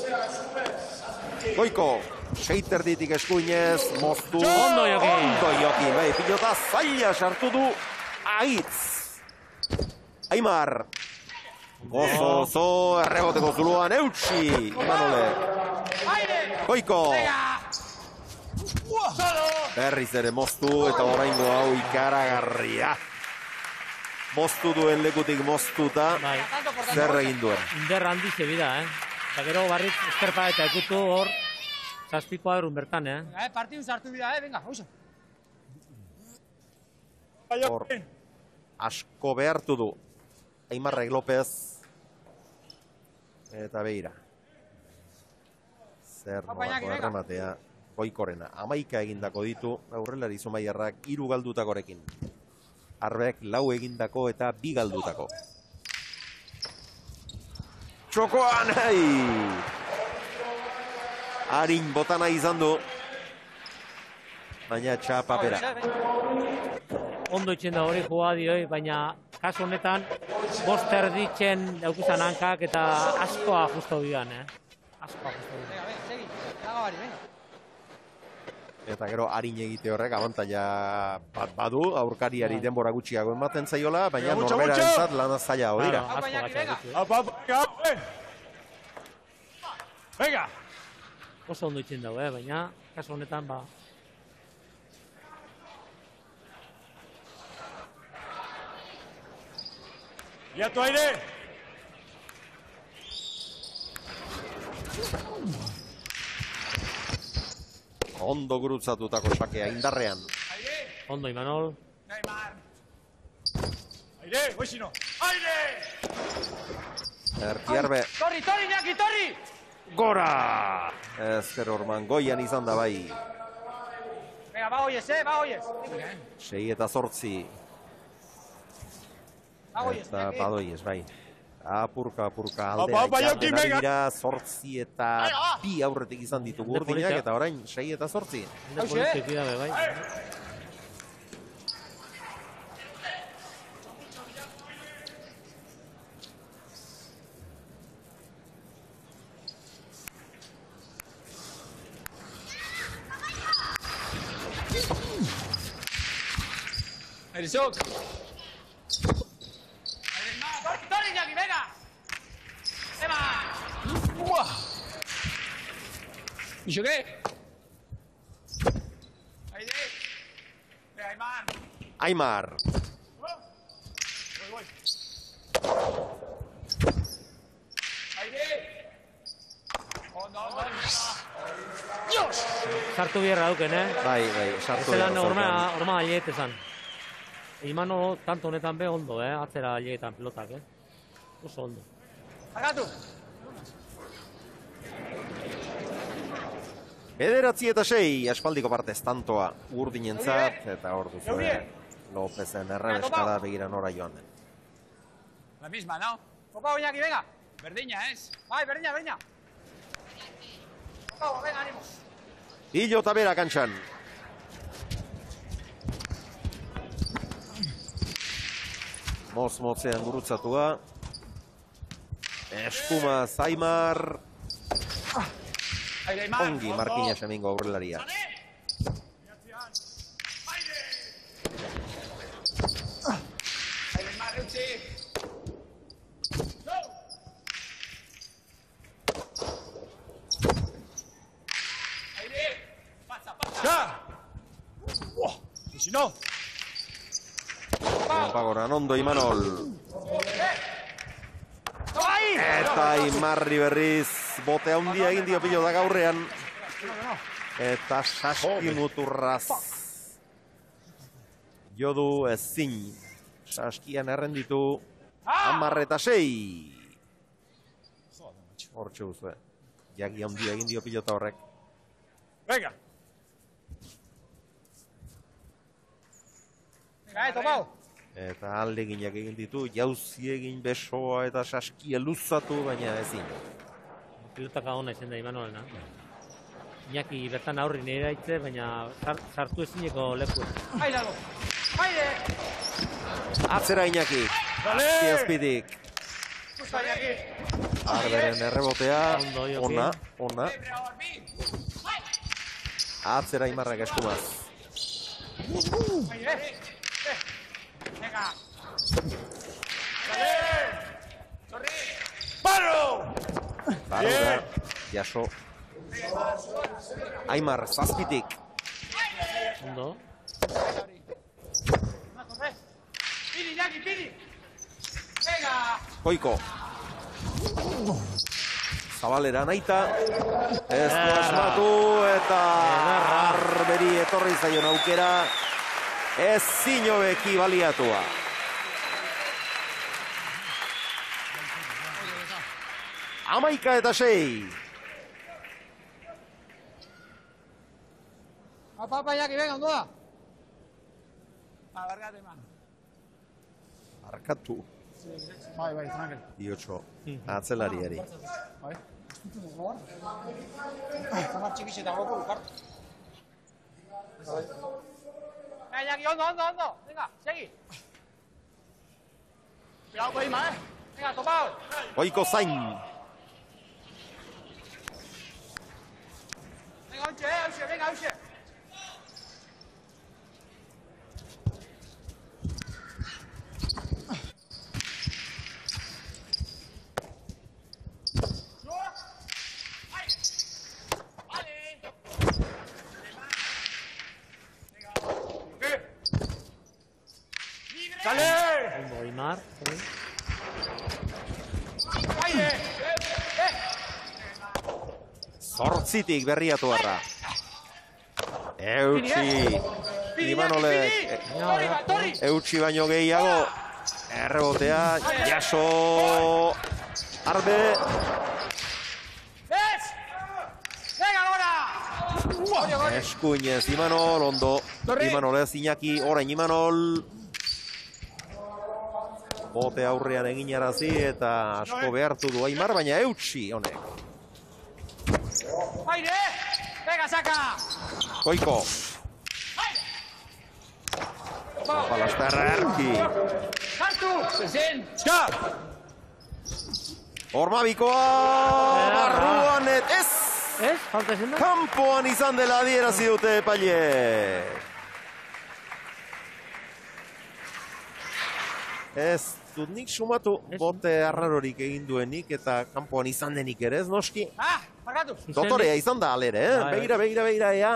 Speaker 1: Goiko. Seiterditik eskuinez, moztu.
Speaker 8: Ondo joki.
Speaker 1: Ondo joki. Bai, pilota zaila sartu du. Aitz. Aimar. Gozo, zo, erreboteko zuluan, eutxi. Imanolek. Goiko. Berriz ere moztu eta oraingo hau ikaragarria. Moztu duen lekutik moztuta. Zer egin duen.
Speaker 8: Inder handi zebida, eh? Eta gero barriz eskerpa eta ekutu hor zazpikoa erun bertan, eh?
Speaker 2: Eh, partidu sartu bida, eh? Venga, oizo.
Speaker 1: Hor, asko behartu du. Aimarrek López. Eta beira. Zer nolako errematea. Goikorena. Amaika egindako ditu. Aurrelari Zumaiarrak hiru galdutakorekin. Arbek lau egindako eta bi galdutako. Txokoan, hei! Arin botana izan du. Baina txapapera.
Speaker 8: Ondo itxen da hori joa dioi, baina kasu honetan bost erditzen daukizan hankak eta askoa justo bidan, eh? Askoa justo bidan.
Speaker 2: Venga, venga, segi. Laga bari, venga.
Speaker 1: Eta gero harin egite horrek abantaila bat badu, aurkariari denbora gutxiago ematen zaiola, baina norbera entzat lana zaila hori dira.
Speaker 2: Hau bainaki, venga.
Speaker 10: Venga!
Speaker 8: Oso ondo itxen dago, eh? Baina kasu honetan, ba...
Speaker 10: Biatu aire!
Speaker 1: Ondo gurutzatutako sakea indarrean.
Speaker 8: Ondo, Imanol.
Speaker 10: Aire, goizino! Aire!
Speaker 1: Erkiarbe.
Speaker 2: Torri, torri, Iñaki, torri!
Speaker 1: Gora! Ezker Orman goian izan da bai.
Speaker 2: Venga, Venga, ba hoiez, eh, ba hoiez.
Speaker 1: Sei eta zortzi. Eta badoiez, bai. Apurka, apurka aldea jantzen ari dira, zortzi eta bi aurretik izan ditugu urdinak, eta orain sei eta zortzi.
Speaker 2: Erizok! Torri, Iñaki, venga! Ema! Uah! ¿Iso qué? Aide! Venga, Aymar!
Speaker 1: Aymar!
Speaker 2: Voy, voy. Aide! Ondo, ondo! Dios!
Speaker 8: Sartu bierra duken, eh?
Speaker 1: Bai, bai, sartu
Speaker 8: bierra. Ez orma, orma aliet esan. Imano, tanto honetan be ondo, eh? Atzera alietan pilotak, eh? Oso ondo.
Speaker 2: Agatu!
Speaker 1: Bederatzi eta sei, aspaldiko partez tantoa urdinentzat, eta hor duzu, Lopezen errebeskada begira nora joan den.
Speaker 2: La misma, ¿no? Tocao, Iñaki, venga. Berdina, ¿es? Bai, berdina, berdina. Tocao, venga, ánimo.
Speaker 1: Illo eta bera kantxan. Moz motzean gurutzatua. Eskuma Aymar. Ongi Markina Xamingo aurrelaria.
Speaker 2: Si no.
Speaker 1: Pagoran ondo Imanol. Eta Imarri berriz bote handia egin dio pilo da gaurrean. Eta Saski muturraz. Jodu ezin. Saskian errenditu. Hamar eta sei. Hortxe guzue. Jaki handia egin dio pilota horrek.
Speaker 2: Venga. Venga, topau.
Speaker 1: Eta alde ginak egin ditu, jauzi egin besoa eta Saskia luzatu, baina ezin.
Speaker 8: Pilotaka hona izan da Imanolena. Iñaki bertan aurri nire aitze, baina sartu ezineko leku.
Speaker 2: Aire, aire!
Speaker 1: Atzera Iñaki, azki azpidik. Arberen errebotea, ona, ona. Atzera Imarrak eskumaz.
Speaker 2: Venga. Torri. Paro.
Speaker 1: Paro da, jaso. Aymar, zazpitik.
Speaker 8: Ondo.
Speaker 2: Piri, Iñaki, piri. Venga.
Speaker 1: Koiko. Zabalera naita. Ez du asmatu eta Arberi etorri zaion aukera. Ez zinobeki baliatua. Amaika eta sei.
Speaker 2: Apa, apa, Iñaki, venga, ondo da. Barkatu, eman.
Speaker 1: Barkatu.
Speaker 2: Bai, bai, tranquil.
Speaker 1: Diotxo, atzelariari.
Speaker 2: Bai. Zamar txikixe eta goko bukartu. Venga, Iñaki, ondo, ondo, ondo. Venga, segi. Cuidado con Ima, eh. Venga, topao.
Speaker 1: Koiko zain.
Speaker 2: Venga, Auxe, eh, Auxe, venga, Auxe.
Speaker 8: Ondo, Aymar.
Speaker 1: Zortzitik berriatu erra. Eutxi. Imanolek. Eutxi baino gehiago. Errebotea. Jaso. Arbe. Eskuinez Imanol, ondo. Imanol ez, Iñaki, orain Imanol. Bote aurrean eginarazi eta asko behartu du Aimar, baina eutsi honek.
Speaker 2: Aire! Venga, saca!
Speaker 1: Koiko. Palastarra erki.
Speaker 2: Sartu! Zezen! Ska!
Speaker 1: Ormabikoa! Barruan ez!
Speaker 8: Ez? Falta ezen da?
Speaker 1: Kampoan izan dela adierazi dute epaile. Ez dut nik sumatu bote arrarorik egin duenik eta kanpoan izan denik ere ez noski.
Speaker 2: Ah, parkatu!
Speaker 1: Dotorea izan da alere, eh? Begira, begira, begira, ea.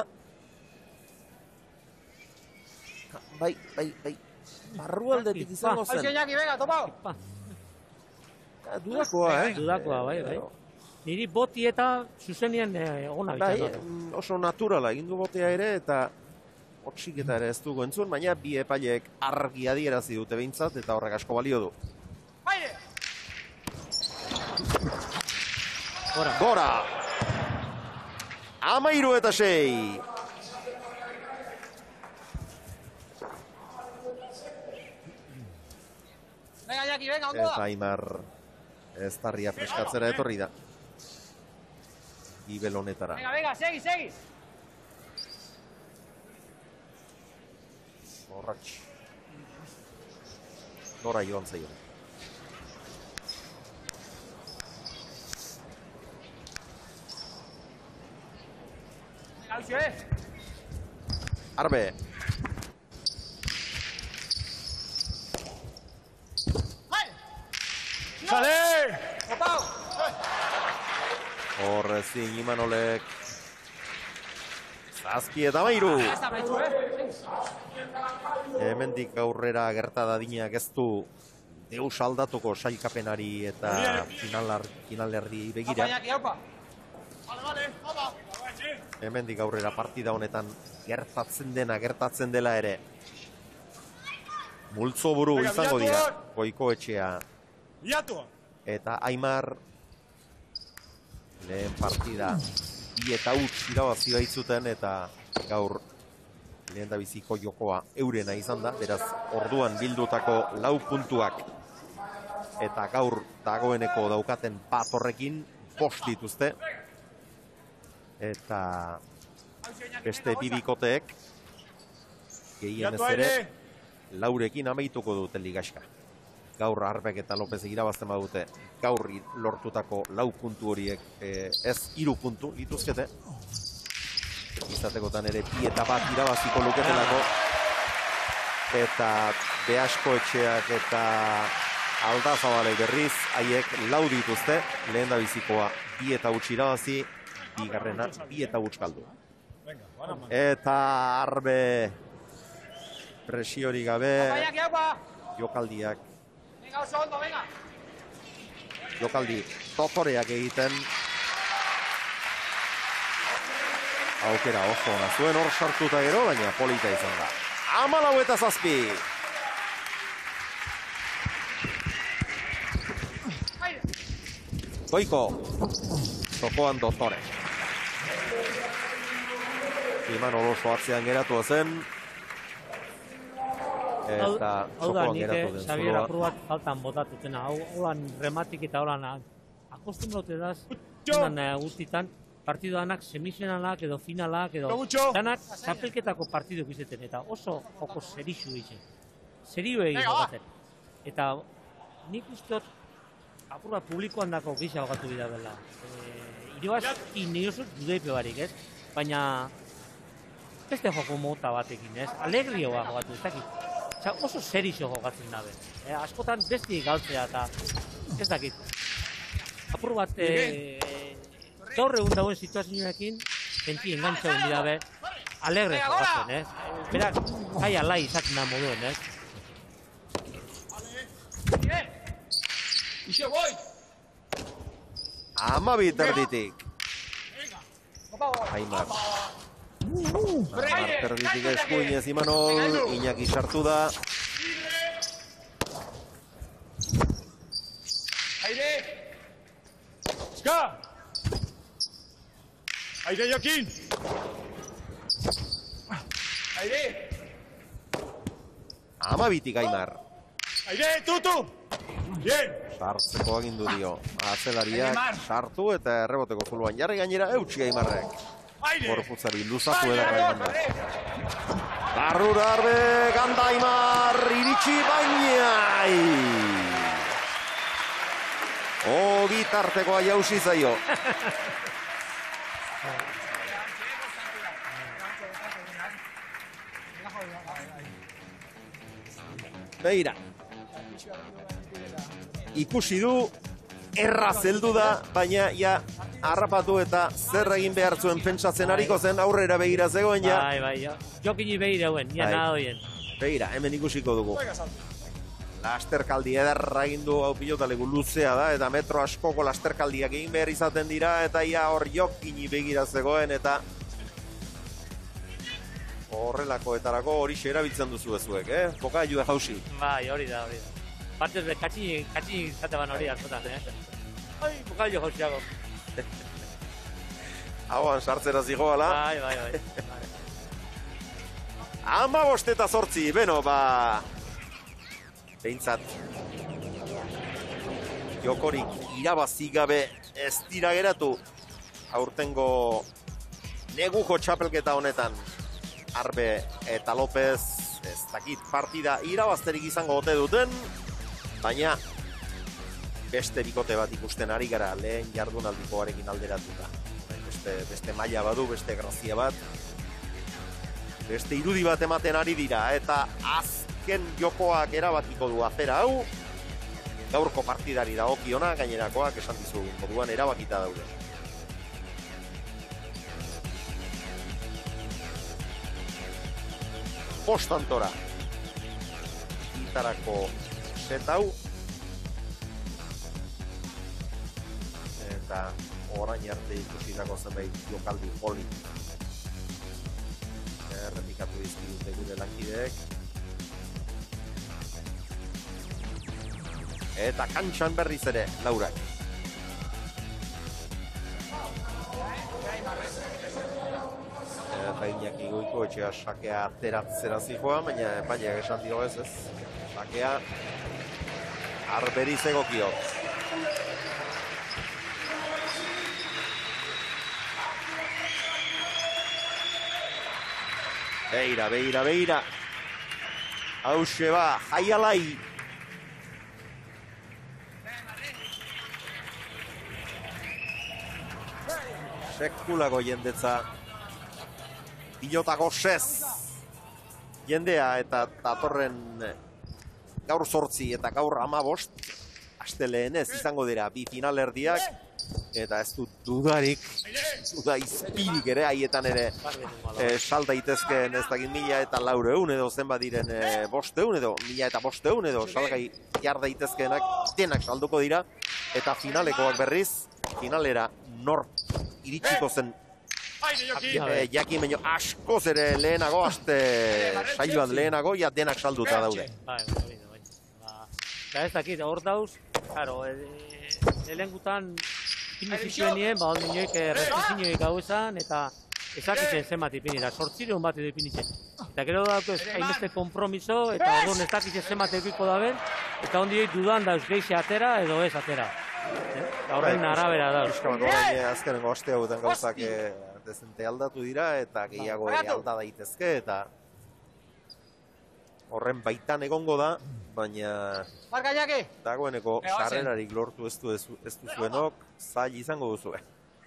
Speaker 1: Bai, bai, bai. Barrualdetik izango zen.
Speaker 2: Hau Iñaki, venga, topau!
Speaker 1: Dudakoa, eh?
Speaker 8: Dudakoa, bai, bai. Niri boti eta zuzenien egona bitzak.
Speaker 1: Bai, oso naturala egin du botea ere eta hotsik eta ere ez dugu entzun, baina bi epaileek argi adierazi dute behintzat eta horrek asko balio du.
Speaker 2: Baire!
Speaker 8: Gora.
Speaker 1: Gora! Amairu eta sei!
Speaker 2: Venga, Iñaki, venga, ondo da!
Speaker 1: Eta Aimar ez tarria freskatzera etorri da. Ibel honetara.
Speaker 2: Venga, venga, segi, segi!
Speaker 1: Horratx. Gora joan zaio.
Speaker 2: Venga, hau eh?
Speaker 1: Arbe.
Speaker 2: Sale! Opau!
Speaker 1: Horrezin Imanolek. Zazpi eta mairu. Hemendik aurrera gerta dadinak ez du deus aldatuko sailkapenari eta finalerdi begira. Hemendik aurrera partida honetan gertatzen dena, gertatzen dela ere. Multzo buru izango dira, Goiko etxea. Eta Aimar lehen partida bi eta huts irabazi baitzuten eta gaur lehen da biziko jokoa eurena izan da, beraz orduan bildutako lau puntuak eta gaur dagoeneko daukaten bat horrekin bost dituzte eta beste bibikoteek gehienez ere laurekin amaituko dute ligaxka. Gaur Arbek eta Lopez irabazten badute, gaur lortutako lau puntu horiek ez hiru puntu lituzkete. Izatekotan ere bi eta bat irabaziko luketelako. Eta Beasko etxeak eta Aldazabalek berriz, haiek lau dituzte, lehen da bizikoa bi eta huts irabazi, bigarrena bi eta huts galdu. Eta Arbe presiori gabe, jokaldiak
Speaker 2: Venga, oso ondo, venga!
Speaker 1: Jokaldi totoreak egiten. Aukera oso ona zuen hor sartuta gero, baina polita izan da. Hamalau eta zazpi! Goiko, tokoan dotore. Imanol oso atzean geratu zen. Eta zokoan geratu den
Speaker 8: Xavier apur bat faltan botatutena. Holan rematik eta holan akostumbraute daz, holan guztitan, partiduanak semifinalak edo finalak edo danak txapelketako partiduk izeten eta oso joko serixu izen. Serio egin jokaten. Eta nik usteot apur bat publikoan dako gisa jokatu bida dela. Irabazki nire dudeipe barik, ez? Baina beste joko mota batekin, ez? Alegrioa jokatu, ez dakit. Osa, oso serixo jokatzen dabe. E, askotan besti galtzea eta ez dakit. Apur bat, e, gaur egun dagoen situazioekin, zenti engantza hundi dabe, alegre jokatzen, ez? Berak, gai alai izaten da moduen, ez?
Speaker 2: Ixo, boi!
Speaker 1: Amabi terditik. Aimar. Aimar terditik eskuinez Imanol, Iñaki sartu da.
Speaker 10: Aire! Ska! Aire Jokin! Aire!
Speaker 1: Amabitik Aimar.
Speaker 10: Aire, tutu! Bien!
Speaker 1: Sartzeko agindu dio. Azelariak sartu eta erreboteko zuluan jarri gainera eutxi Aimarrek. Gorputzari luzatu edera Aimar. Barrura arbe, ganda Aimar, iritsi bainai! Ogi tartekoa jausi zaio. Beira. Ikusi du, erra zeldu da, baina ja harrapatu eta zer egin behar zuen pentsatzen ariko zen aurrera begira zegoen ja.
Speaker 8: Bai, bai, jo. Jokini begira hauen, ja nada hoien.
Speaker 1: Beira, hemen ikusiko dugu. Lasterkaldi ederra egin du hau pilotalegu luzea da, eta metro askoko lasterkaldiak egin behar izaten dira, eta ia hor jokini begira zegoen, eta horrelakoetarako hori erabiltzen duzu ezuek, eh? Boka ayuda jausi.
Speaker 8: Bai, hori da, hori da. Partez de katxin, katxin zateban hori askotan, eh? Ai, boka ayuda jausiago.
Speaker 1: Hauan sartzera zigoala.
Speaker 8: Bai, bai, bai.
Speaker 1: Ama bosteta zortzi, beno, ba... Behintzat. Jokorik irabazi gabe ez dira geratu. Aurtengo neguko txapelketa honetan. Arbe eta López ez dakit partida irabazterik izango ote duten, baina beste bikote bat ikusten ari gara lehen jardunaldikoarekin alderatuta. Beste, beste maila badu, beste grazia bat, beste irudi bat ematen ari dira, eta azken jokoak erabakiko du afera hau, gaurko partidari dagokiona, gainerakoak esan dizu moduan erabakita daude. Postantora gitarako set hau eta orain arte ikusitako zenbait jokaldi poli errepikatu dizkigute gure lankideek eta kantxan berriz ere Laurak. Eta Iñaki Goiko etxea sakea ateratzera zijoa, baina epaileak esan dio ez ez. Sakea arberiz egokio. Beira, beira, beira. Hauxe ba, jaialai. Sekulako jendetza. Pilotako sez jendea eta datorren gaur zortzi eta gaur amabost astelehenez izango dira bi finalerdiak eta ez dut dudarik duda izpirik ere haietan ere e, sal daitezkeen ez dakit mila eta laureun edo zenbat diren e, bosteun edo mila eta bosteun edo salgai jar daitezkeenak denak salduko dira eta finalekoak berriz finalera nor iritsiko zen Jakin baino askoz ere lehenago, aste saioan lehenago, ja denak salduta daude.
Speaker 8: Bai, bai, bai. Ba, ez dakit, hor dauz, claro, lehengutan pinizizioen nien, ba, hon nioik restrikzioik hau esan, eta ezakitzen zenbat ipinira, sortzireun bat edo ipinitzen. Eta gero dago ez hainbeste kompromiso, eta orduan ez dakitzen zenbat eukiko daben, eta hon nioik dudan dauz geixe atera edo ez atera. Horren arabera dauz.
Speaker 1: Azkenengo aste hauetan gauzak dezente aldatu dira eta gehiago ere alda daitezke eta horren baitan egongo da, baina dagoeneko sarrerarik lortu ez duzuenok zail izango duzue.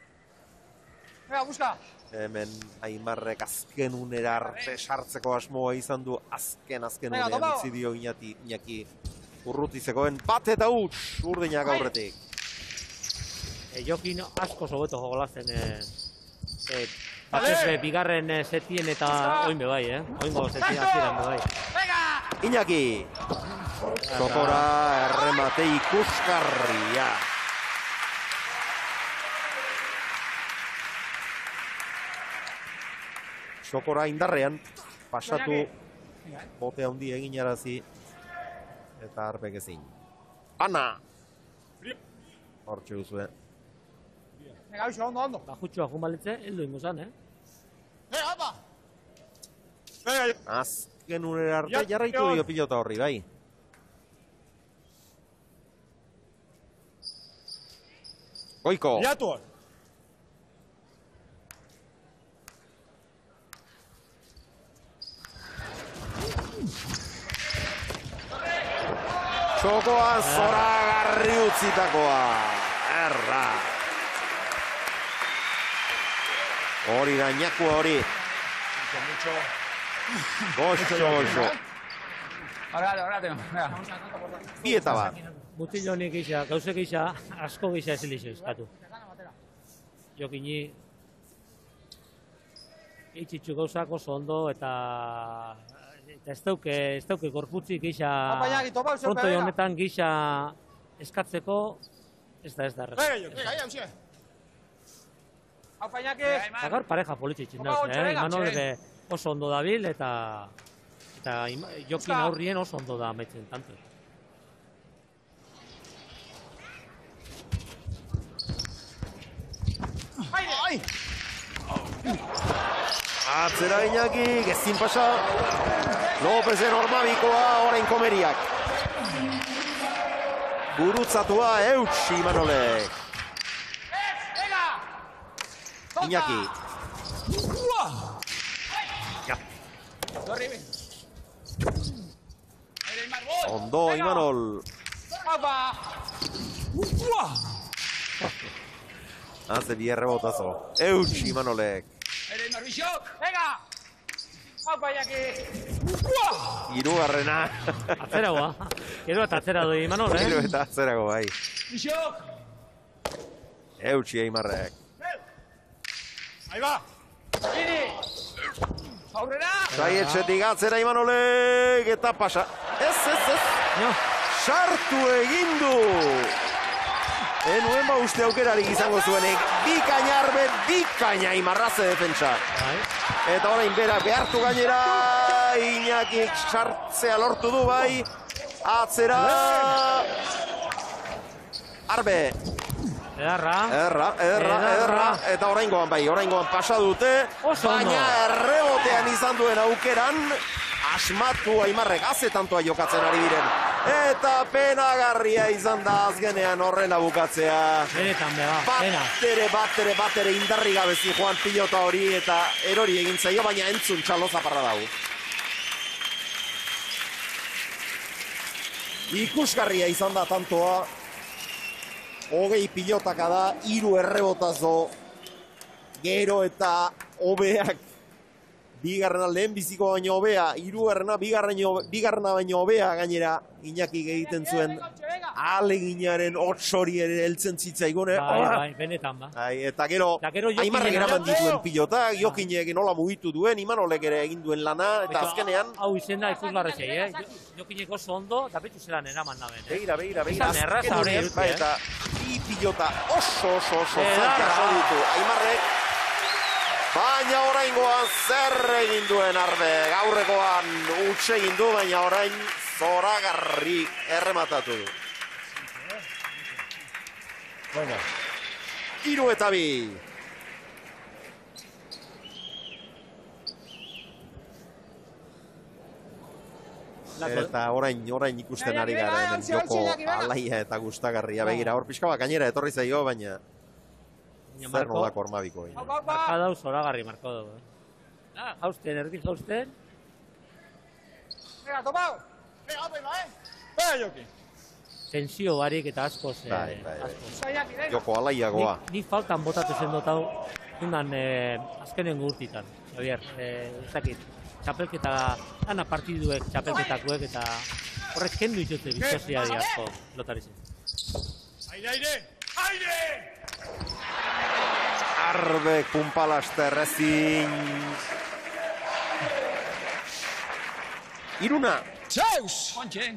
Speaker 1: Hemen Aimarrek azken unera arte sartzeko asmoa izan du azken azken unean utzi dio Iñaki Urrutizekoen bat eta huts urdinak aurretik.
Speaker 8: Jokin asko sobeto jogolazen batez bigarren setien eta oinbe bai, eh? Oingo setien hasieran bai.
Speaker 1: Iñaki! Sokora erremate ikusgarria. Sokora indarrean pasatu bote handi eginarazi eta arbek ezin. Ana! Hortxe duzue.
Speaker 8: Bajutxoa jun balitze, heldu ingo zan, eh?
Speaker 1: Azken unera arte jarraitu dio pilota horri, bai. Goiko.
Speaker 10: Bilatu.
Speaker 1: Txokoa zoragarri utzitakoa. Erra. Hori da, Ñakua hori. Goxo, goxo. Bi eta bat.
Speaker 8: Mutil honik gisa, gauzek gisa, asko gisa ez elixo eskatu. Jokini, itxitxu gauzak oso ondo eta ez dauke, ez dauke gorputzik gisa, fronto honetan gisa eskatzeko, ez da ez da errez. Eta gaur pareja politxitxin dauz, eh? Imanol ere oso ondo dabil eta eta Jokin aurrien oso ondo da amaitzen tanto.
Speaker 1: Atzera Iñaki, gezin pasa. Lopezen Ormabikoa, orain Komeriak. Gurutzatua eutx Imanolek. Iñaki. Ondo Imanol. Hace bi errebotazo. Eutx Imanolek. Hirugarrena.
Speaker 8: Atzeragoa. Gero eta atzera du Imanol, eh?
Speaker 1: Gero eta atzerago, bai. Eutxi Eimarrek.
Speaker 10: Ahí va. Aurrera.
Speaker 1: Saietxetik atzera Imanolek eta pasa. Ez, ez, ez. Sartu egin du. Enuen ba uste aukerarik izango zuenik. Bikaina arbe, bikaina Imarraze defentsa. Eta orain bera behartu gainera. Iñakik sartzea lortu du bai. Atzera. Arbe.
Speaker 8: Ederra.
Speaker 1: Ederra, ederra, ederra. Eta oraingoan bai, oraingoan pasa dute. Baina errebotean izan duen aukeran. Asmatu Aimarrek azetantoa jokatzen ari diren. Eta penagarria izan da azkenean horrela bukatzea.
Speaker 8: Benetan bega, pena.
Speaker 1: Batere, batere, batere indarri gabezi joan pilota hori eta erori egin zaio, baina entzun txalo zaparra dago. Ikusgarria izan da tantoa. Hogei pilotaka da, hiru errebotazo. Gero eta hobeak. Bigarrena lehen biziko baino hobea, hirugarrena bigarrena baino hobea gainera Iñaki egiten zuen aleginaren otsori ere heltzen zitzaigun.
Speaker 8: Bai, bai, benetan ba.
Speaker 1: Eta gero Aimarrek eraman dituen pilota, Jokinek nola mugitu duen, Imanolek ere egin duen lana, eta azkenean...
Speaker 8: Hau izena ikusgarretxei, eh? Jokinek oso ondo, eta betu zelan eraman naben, eh?
Speaker 1: Begira, begira, begira.
Speaker 8: Izan erraza hori dut, eh?
Speaker 1: Eta bi pilota oso, oso, oso zaila ditu Aimarrek. Baina oraingoan zer egin duen Arbe, gaurrekoan utz egin du, baina orain zoragarri errematatu du.
Speaker 8: Bueno.
Speaker 1: Hiru eta bi. Eta orain, orain ikusten ari gara hemen joko alaia eta gustagarria. Begira, hor pixka bat gainera etorri zaio, baina zer nolako Ormabiko egin.
Speaker 8: Marka dau zoragarri marko dugu. Jausten, erdi jausten.
Speaker 10: Venga, topau! Venga, opa, eh? Venga, Joki!
Speaker 8: Tensio barik eta askoz.
Speaker 1: Bai, bai, bai. Joko alaiagoa.
Speaker 8: Ni faltan botatu zen dut hau, undan azkenen gurtitan, Javier. Ez dakit, txapelketa, ana partiduek, txapelketakuek, eta horrek kendu dituzte biztozia di asko, lotari zen.
Speaker 10: Aire, aire! Aire!
Speaker 1: Arbek punpalaster ezin. Iruna.
Speaker 10: Txaus! Kontxen!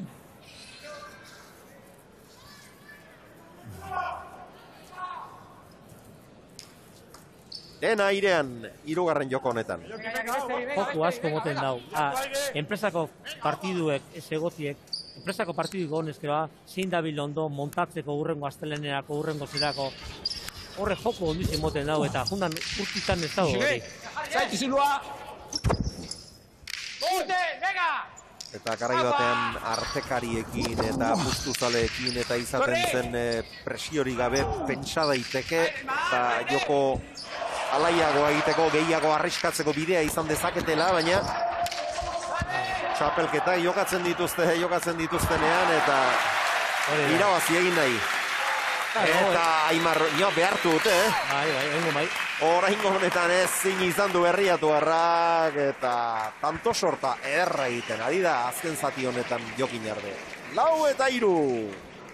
Speaker 1: Dena airean, hirugarren joko honetan.
Speaker 8: Joku asko moten dau. Enpresako partiduek, ez egotiek, enpresako partiduik honezkeroa, zein dabil ondo, montatzeko urrengo astelenerako, urrengo zerako, horre joko ondizien moten dau, eta jundan urtitan ez dago hori.
Speaker 10: Zaitizulua!
Speaker 1: Eta garai batean artekariekin eta puztuzaleekin eta izaten zen presiori gabe pentsa daiteke eta joko alaiago egiteko, gehiago arriskatzeko bidea izan dezaketela, baina txapelketa jokatzen dituzte, jokatzen dituztenean eta irabazi egin nahi. Eta Aimar, nio, behartu dute, eh?
Speaker 8: Bai, bai, hengo bai.
Speaker 1: Oraingo honetan ez zin izan du berriatu harrak eta tanto sorta ederra egiten. Ari da azken zati honetan Jokin Arde. Lau eta hiru.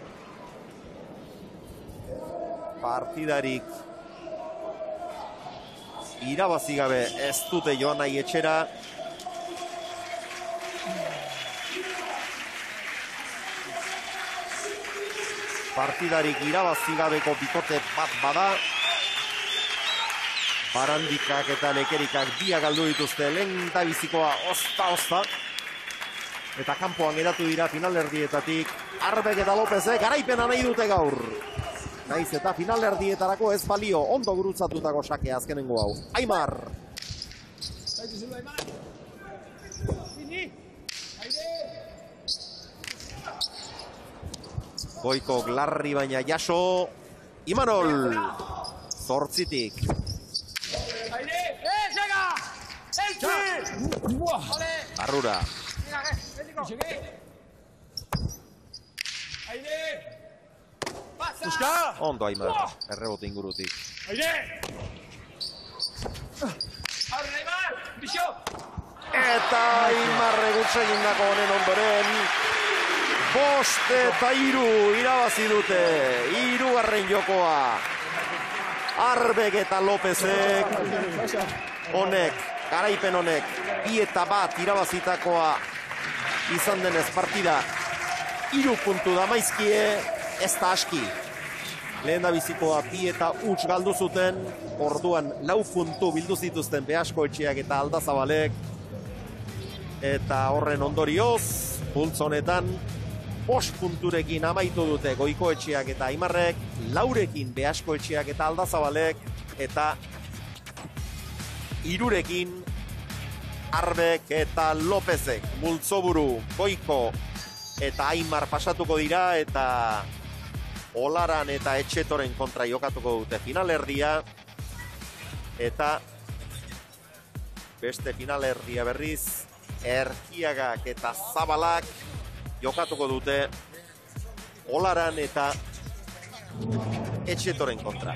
Speaker 1: Partidarik irabazi gabe ez dute joan nahi etxera. Partidarik irabazi gabeko bikote bat bada. Barandikak eta lekerikak biak galdu dituzte lehen da bizikoa osta-osta. Eta kanpoan geratu dira finalerdietatik Arbek eta Lopezek garaipena nahi dute gaur. Naiz eta finalerdietarako ez balio ondo gurutzatutako sakea azkenengo hau. Aimar! Goiko larri baina jaso. Imanol! Zortzitik. Barrura. Ondo Aimar, errebote ingurutik. Eta Aimar egutxegindako honen ondoren bost eta hiru irabazi dute. Hirugarren jokoa. Arbek eta Lopezek honek, garaipen honek, bi eta bat irabazitakoa izan denez partida hiru puntu damaizkie, ez da aski. Lehen da bizikoa bi eta huts galdu zuten, orduan lau puntu bildu zituzten Beaskoetxeak eta Aldazabalek. Eta horren ondorioz, pultz honetan, bost punturekin amaitu dute Goikoetxeak eta Aimarrek, laurekin Beaskoetxeak eta Aldazabalek, eta hirurekin Arbek eta Lopezek. Multzoburu, Goiko eta Aimar pasatuko dira eta Olaran eta Etxetoren kontra jokatuko dute finalerdia. Eta beste finalerdia berriz Erkiagak eta Zabalak jokatuko dute Olaran eta Etxetoren kontra.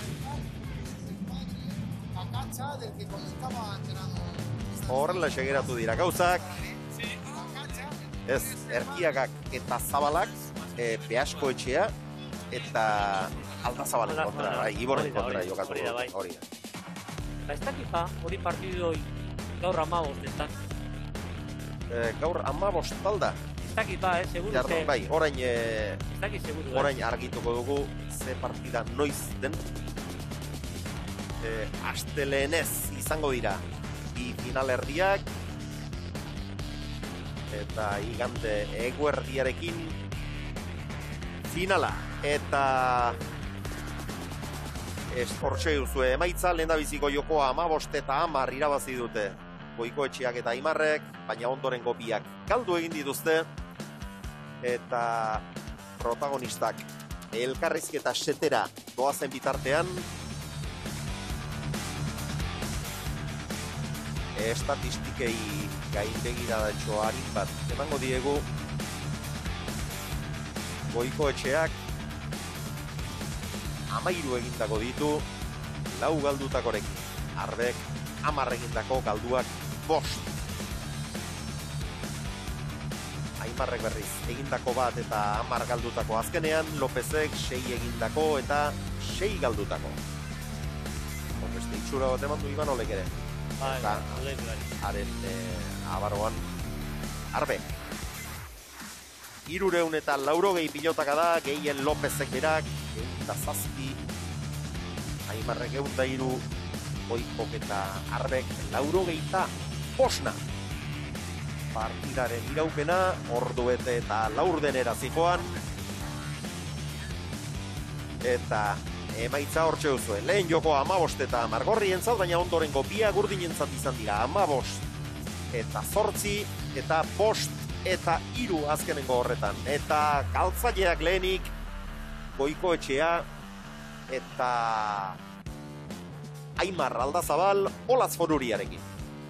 Speaker 1: Horrela segeratu dira gauzak. Ez, Erkiagak eta Zabalak, e, Beaskoetxea eta Aldazabalen kontra, bai, Iborren kontra jokatuko dute. Hori da.
Speaker 8: Ez dakipa, hori partidoi gaur amabostetan.
Speaker 1: E, gaur amabost talda.
Speaker 8: Ez dakipa, eh, seguru
Speaker 1: Jardun,
Speaker 8: ze...
Speaker 1: bai, orain, e,
Speaker 8: ez dakit seguru,
Speaker 1: orain argituko dugu ze partida noiz den. E, Asteleenez izango dira bi finalerdiak eta igande eguerdiarekin finala. Eta ez hortxe duzue emaitza, lehen da biziko jokoa amabost eta hamar irabazi dute Goikoetxeak eta Aimarrek, baina ondorengo biak galdu egin dituzte. Eta protagonistak elkarrizketa setera doazen bitartean estatistikei gainbegiratxo harin bat emango diegu. Goikoetxeak amairu egindako ditu, lau galdutakorekin. Arbek hamar egindako galduak bost. Aimarrek berriz egindako bat eta hamar galdutako azkenean, Lopezek sei egindako eta sei galdutako. Beste itxura bat eman du Imanolek ere. Eta haren abaroan Arbek. Hirureun eta laurogei pilotaka da, gehien Lopezek berak, egun eta zazpi, Aimarrek egun da hiru, Goikok eta Arbek laurogei eta bosna. Partidaren iraupena, ordu bete eta laurdenera zikoan. Eta emaitza hortxe duzue, lehen joko amabost eta margorri entzat, baina ondorengo biak urdin entzat izan dira, amabost eta zortzi, eta bost, eta hiru azkenengo horretan. Eta galtzaileak lehenik, Goikoetxea, eta Aimar Aldazabal, Olaz Foruriarekin.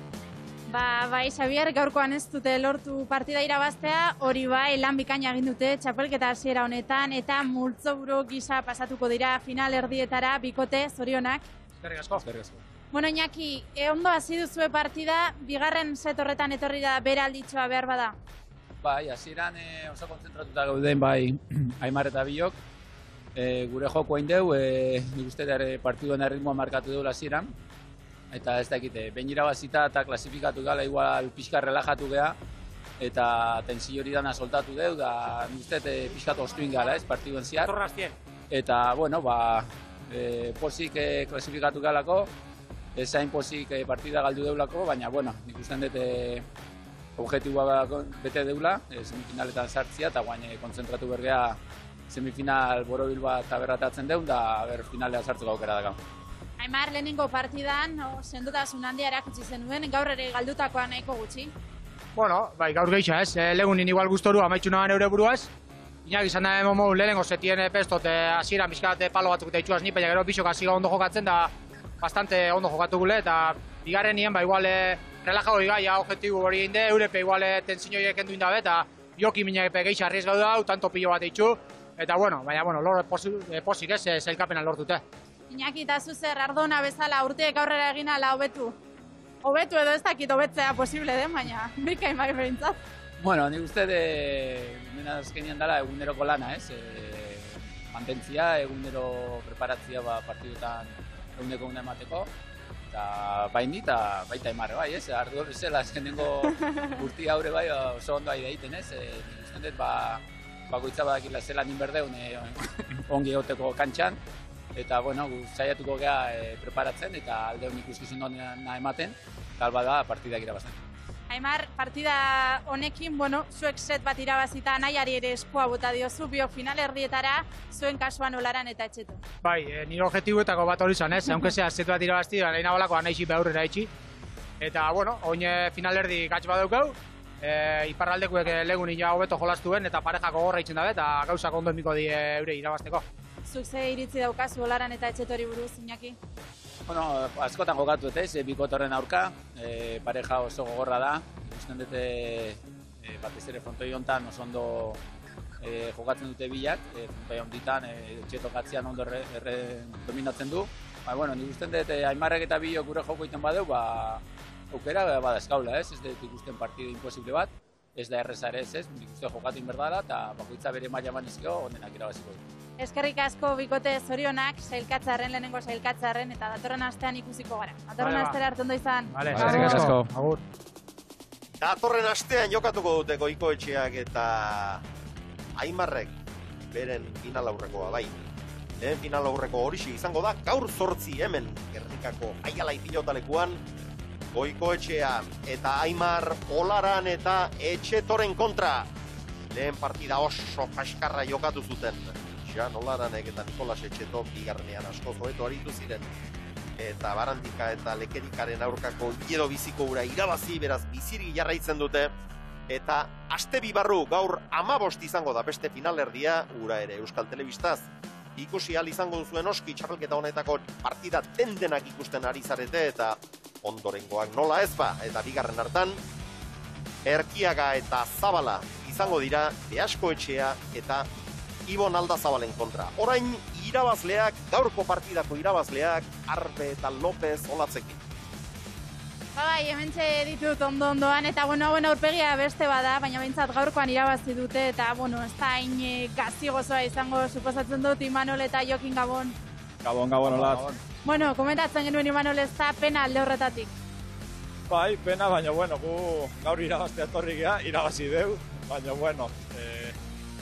Speaker 9: Ba, bai, Xabier, gaurkoan ez dute lortu partida irabaztea, hori bai, lan bikaina egin dute txapelketa hasiera honetan, eta multzoburu gisa pasatuko dira final erdietara, bikote, zorionak.
Speaker 2: Eskerrik asko. Eskerrik asko.
Speaker 9: Bueno, Iñaki, e, ondo hasi duzue partida, bigarren set horretan etorri da bere alditxoa behar bada?
Speaker 7: Bai, hasieran e, oso kontzentratuta gauden bai Aimar eta Biok. E, gure joko hain deu, e, nik uste dara partiduen erritmoa markatu deula hasieran. Eta ez dakite, behin irabazita eta klasifikatu gala igual pixka relajatu geha. Eta tensio hori dana soltatu deu, da nik uste e, pixkatu ostuin gala ez, partiduen ziar. Eta, bueno, ba, e, posik e, klasifikatu galako. Ezain posik e, partida galdu deulako, baina, bueno, nik uste dute objektiboa bete deula, e, semifinaletan sartzia, eta guain e, kontzentratu bergea semifinal borobil bat aberratatzen deun, da ber finalea sartzeko aukera dago.
Speaker 9: Aimar, lehenengo partidan, no, sendotasun handia erakutsi zenuen, gaur ere galdutakoa nahiko gutxi.
Speaker 2: Bueno, bai, gaur gehiago ez, e, legunin igual guztoru amaitxu nahan eure buruaz. Inak izan da emomo lehenengo setien pestot, hasieran bizkat palo batzuk eta itxuaz nipa, gero bisok hasi ondo jokatzen da bastante ondo jokatu gule, eta bigarren nien, ba, igual, relajago igaia, objektibu hori inde, eurepe, igual, tensinioiek endu indabe, eta joki minak gehiago arriesgau dau, tanto pilo bat eitxu, eta, bueno, baina, bueno, lor, posik ez, zailkapenan lortute.
Speaker 9: Iñaki, eta zuzer, Ardona bezala, urteek aurrera egina ala hobetu. Hobetu edo ez dakit hobetzea posible den, baina, bikain bai behintzat.
Speaker 7: Bueno, nik uste de, nena azkenian dela, eguneroko lana, ez, e, mantentzia, egunero preparatzia, ba, partidutan eguneko una emateko, eta baini eta baita Aimar, bai, ez? Ardu hori zela, azkenengo urti haure bai oso ondo ari daiten, ez? Nik uste dut, ba, bakoitza badakila zela ninberdeun e, ongi egoteko kantxan, eta, bueno, gu saiatuko geha e, preparatzen, eta aldeun ikuskizun honena ematen, eta alba da partidak irabazten.
Speaker 9: Aimar, partida honekin, bueno, zuek set bat irabazita nahiari ere eskua bota diozu, biok final erdietara, zuen kasuan olaran eta etxetu.
Speaker 2: Bai, e, nire objektibuetako bat hori zan, ez? Aunque sea set bat irabazti, nahi nabalako anaixi behurrera itxi. Eta, bueno, oin final erdi gatz badaukau, e, iparraldekuek legun ina hobeto jolastuen, eta parejako gorra itxen dabe, eta gauzak ondo emiko di eure irabazteko.
Speaker 9: Zuk ze iritzi daukazu olaran eta etxetori buruz, Iñaki?
Speaker 7: Bueno, askotan jokatu ez, e, bikotorren aurka, e, pareja oso gogorra da, ikusten dute e, batez ere frontoi hontan oso ondo e, jokatzen dute bilak, e, frontoi honditan e, txetokatzean ondo erre, erre dominatzen du. Ba, bueno, nik usten dut e, Aimarrek eta Biok gure joko iten badeu, ba, aukera bada eskaula ez, ez dut ikusten partide imposible bat, ez da errezare ez ez, nik uste jokatu inberdala eta bakoitza bere maila manizko onenak irabaziko du.
Speaker 9: Eskerrik asko bikote zorionak, sailkatzarren, lehenengo sailkatzarren, eta datorren astean ikusiko gara. Datorren vale, astera hartu ondo izan.
Speaker 2: Vale, eskerrik asko. Agur.
Speaker 1: Datorren astean jokatuko dute Goikoetxeak eta Aimarrek beren final aurrekoa bai. Lehen final aurreko horixe izango da, gaur zortzi hemen Gernikako Aialai pilotalekuan Goikoetxea eta Aimar Olaran eta Etxetoren kontra. Lehen partida oso kaskarra jokatu zuten. Jan Olaranek eta Nikolas Etxeto bigarrenean asko zoeto aritu ziren. Eta Barandika eta Lekerikaren aurkako hiedo biziko ura irabazi, beraz biziri jarraitzen dute. Eta aste bibarru gaur amabost izango da beste finalerdia, ura ere Euskal Telebistaz. Ikusi ahal izango duzuen oski txapelketa honetako partida tendenak ikusten ari zarete eta ondorengoak nola ez ba. Eta bigarren hartan, Erkiaga eta Zabala izango dira Beaskoetxea eta Ibon Aldazabalen kontra. Orain irabazleak, gaurko partidako irabazleak, Arbe eta López olatzekin.
Speaker 9: Bai, hementxe ditut ondo-ondoan, eta bueno, hauen aurpegia beste bada, baina behintzat gaurkoan irabazi dute, eta bueno, ez da hain gazi gozoa izango suposatzen dut Imanol eta Jokin Gabon.
Speaker 4: Gabon, Gabon, olat.
Speaker 9: Bueno, komentatzen genuen Imanol ez da pena alde horretatik.
Speaker 4: Bai, pena, baina bueno, gu gaur irabaztea etorri geha, irabazi deu, baina bueno, eh,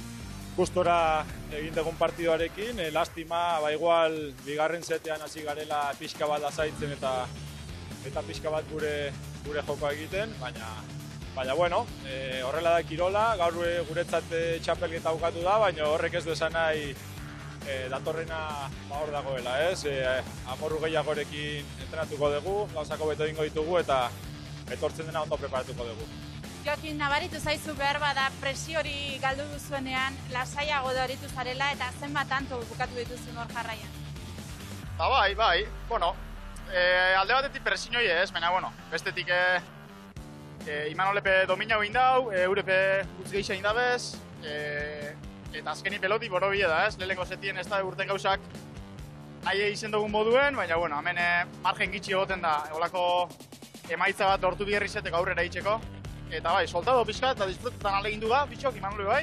Speaker 4: gustora egin dugun partidoarekin, e, lastima, ba igual, bigarren zetean hasi garela pixka bat azaitzen eta eta pixka bat gure gure jokoa egiten, baina baina bueno, e, horrela da kirola, gaur guretzat txapelketa bukatu da, baina horrek ez du esan nahi e, datorrena ba hor dagoela, ez? E, amorru gehiagorekin entrenatuko dugu, gauzako beto egingo ditugu eta etortzen dena ondo preparatuko dugu.
Speaker 9: Joakin, nabaritu zaizu behar bada presio hori galdu duzuenean, lasaiago doritu zarela eta zenbat tanto bukatu dituzun hor jarraian.
Speaker 13: Ba, bai, bai, bueno, e, alde batetik presiñoi ez, baina, bueno, bestetik e, e, Imanolepe domina egin dau, e, Eurepe utz geixa egin dabez, e, eta azkeni peloti boro bide da ez, lehenko zetien ez da urten gauzak aie izen dugun moduen, baina, bueno, hemen e, margen gitxi egoten da, egolako emaitza bat lortu bierri zetek aurrera itxeko, eta bai, soltado pixka eta disfrutetan alegin du ba, bitxok, Imanole bai,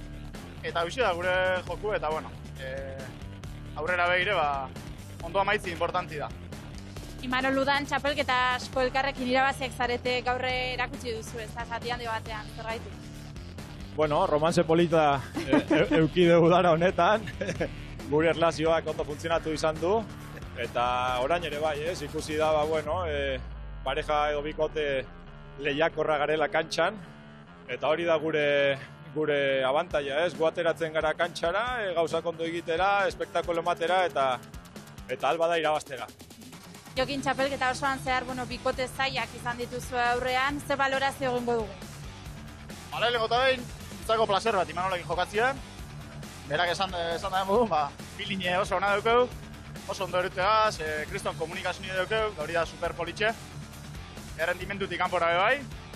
Speaker 13: eta hausia da gure joku, eta, bueno, e, aurrera behire, ba, ondo amaitzi importanti da.
Speaker 9: Imanol Udan txapelketa asko elkarrekin irabaziak zarete gaur erakutsi duzu ez da zati handi batean, zergaitik?
Speaker 4: Bueno, romanse polita e, e, eukide udara honetan, gure erlazioak ondo funtzionatu izan du, eta orain ere bai, ez, ikusi da, ba, bueno, e, pareja edo bikote lehiakorra garela kantxan, eta hori da gure gure abantaia, ez, gu ateratzen gara kantxara, e, gauzak ondo egitera, espektakulo ematera, eta eta alba da irabaztera.
Speaker 9: Jokin txapelketa osoan zehar, bueno, bikote zaiak izan dituzu aurrean, ze balorazio egingo dugu?
Speaker 13: Hala, lehenko eta behin, itzako placer bat Imanolekin jokatzea. Berak esan, esan da modu, ba, biline oso ona daukeu, oso ondo erutegaz, e, kriston komunikazio daukeu, hori da super politxe. Errendimendutik kanpora bai,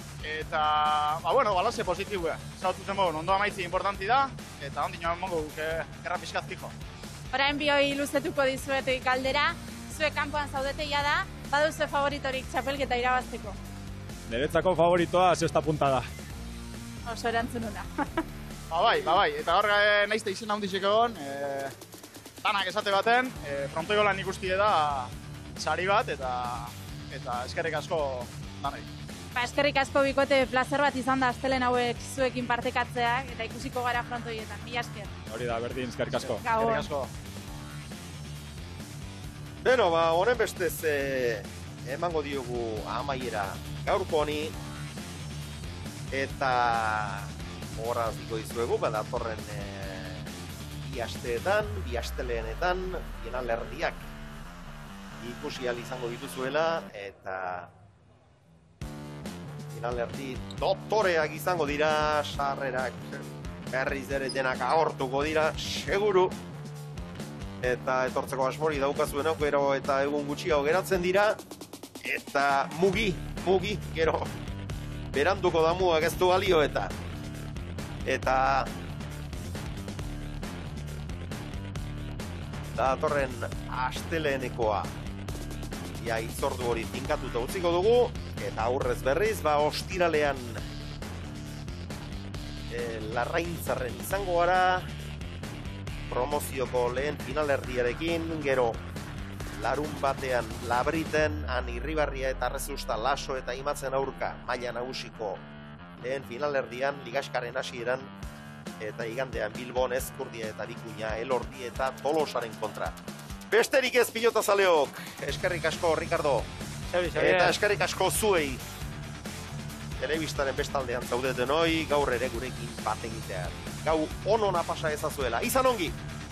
Speaker 13: eta, ba, bueno, balance positiboa. Zautu zen modu, ondo amaitzi importanti da, eta ondi nioen mogu, erra pixkat fijo.
Speaker 9: Orain bihoi luzetuko dizuetik galdera, zuek kanpoan zaudeteia da, baduzu favoritorik txapelketa irabazteko?
Speaker 4: Niretzako favoritoa sexta punta da.
Speaker 9: Oso erantzununa.
Speaker 13: Ba bai, ba bai, eta hor nahizte izen handizek egon, e, danak esate baten, e, frontoiolan ikusti da sari bat, eta eta eskerrik asko danei.
Speaker 9: Ba, eskerrik asko bikote plazer bat izan da astelen hauek zuekin partekatzeak, eta ikusiko gara frontoietan, mila esker.
Speaker 4: Hori da, berdin, eskerrik asko.
Speaker 9: Gabon.
Speaker 13: Eskerrik asko.
Speaker 1: Beno, ba, honen bestez eh, emango diogu amaiera gaurko honi, eta horaz diko izuegu, ba, datorren eh, bi asteetan, bi asteleenetan, finalerdiak ikusi ahal izango dituzuela, eta finalerdi doktoreak izango dira, sarrerak berriz ere denak agortuko dira, seguru, eta etortzeko asmori daukazuen aukero eta egun gutxiago geratzen dira, eta mugi, mugi, gero beranduko damuak ez du balio eta eta datorren asteleenekoa ja itzordu hori tinkatuta utziko dugu, eta aurrez berriz, ba, ostiralean e, Larraintzarren izango gara, promozioko lehen finalerdiarekin, gero larun batean Labriten, han Irribarria eta Arrezusta Laso eta Imatzen aurka maila nagusiko lehen finalerdian, ligaskaren hasieran, eta igandean Bilbon, Ezkurdia eta Bikuña, Elordi eta Tolosaren kontra. Besterik ez pilotazaleok, eskerrik asko Ricardo, eta eskerrik asko zuei, telebistaren bestaldean zaudeten hoi, gaur ere gurekin bat egitean. Gau onona pasa ezazuela, izan ongi!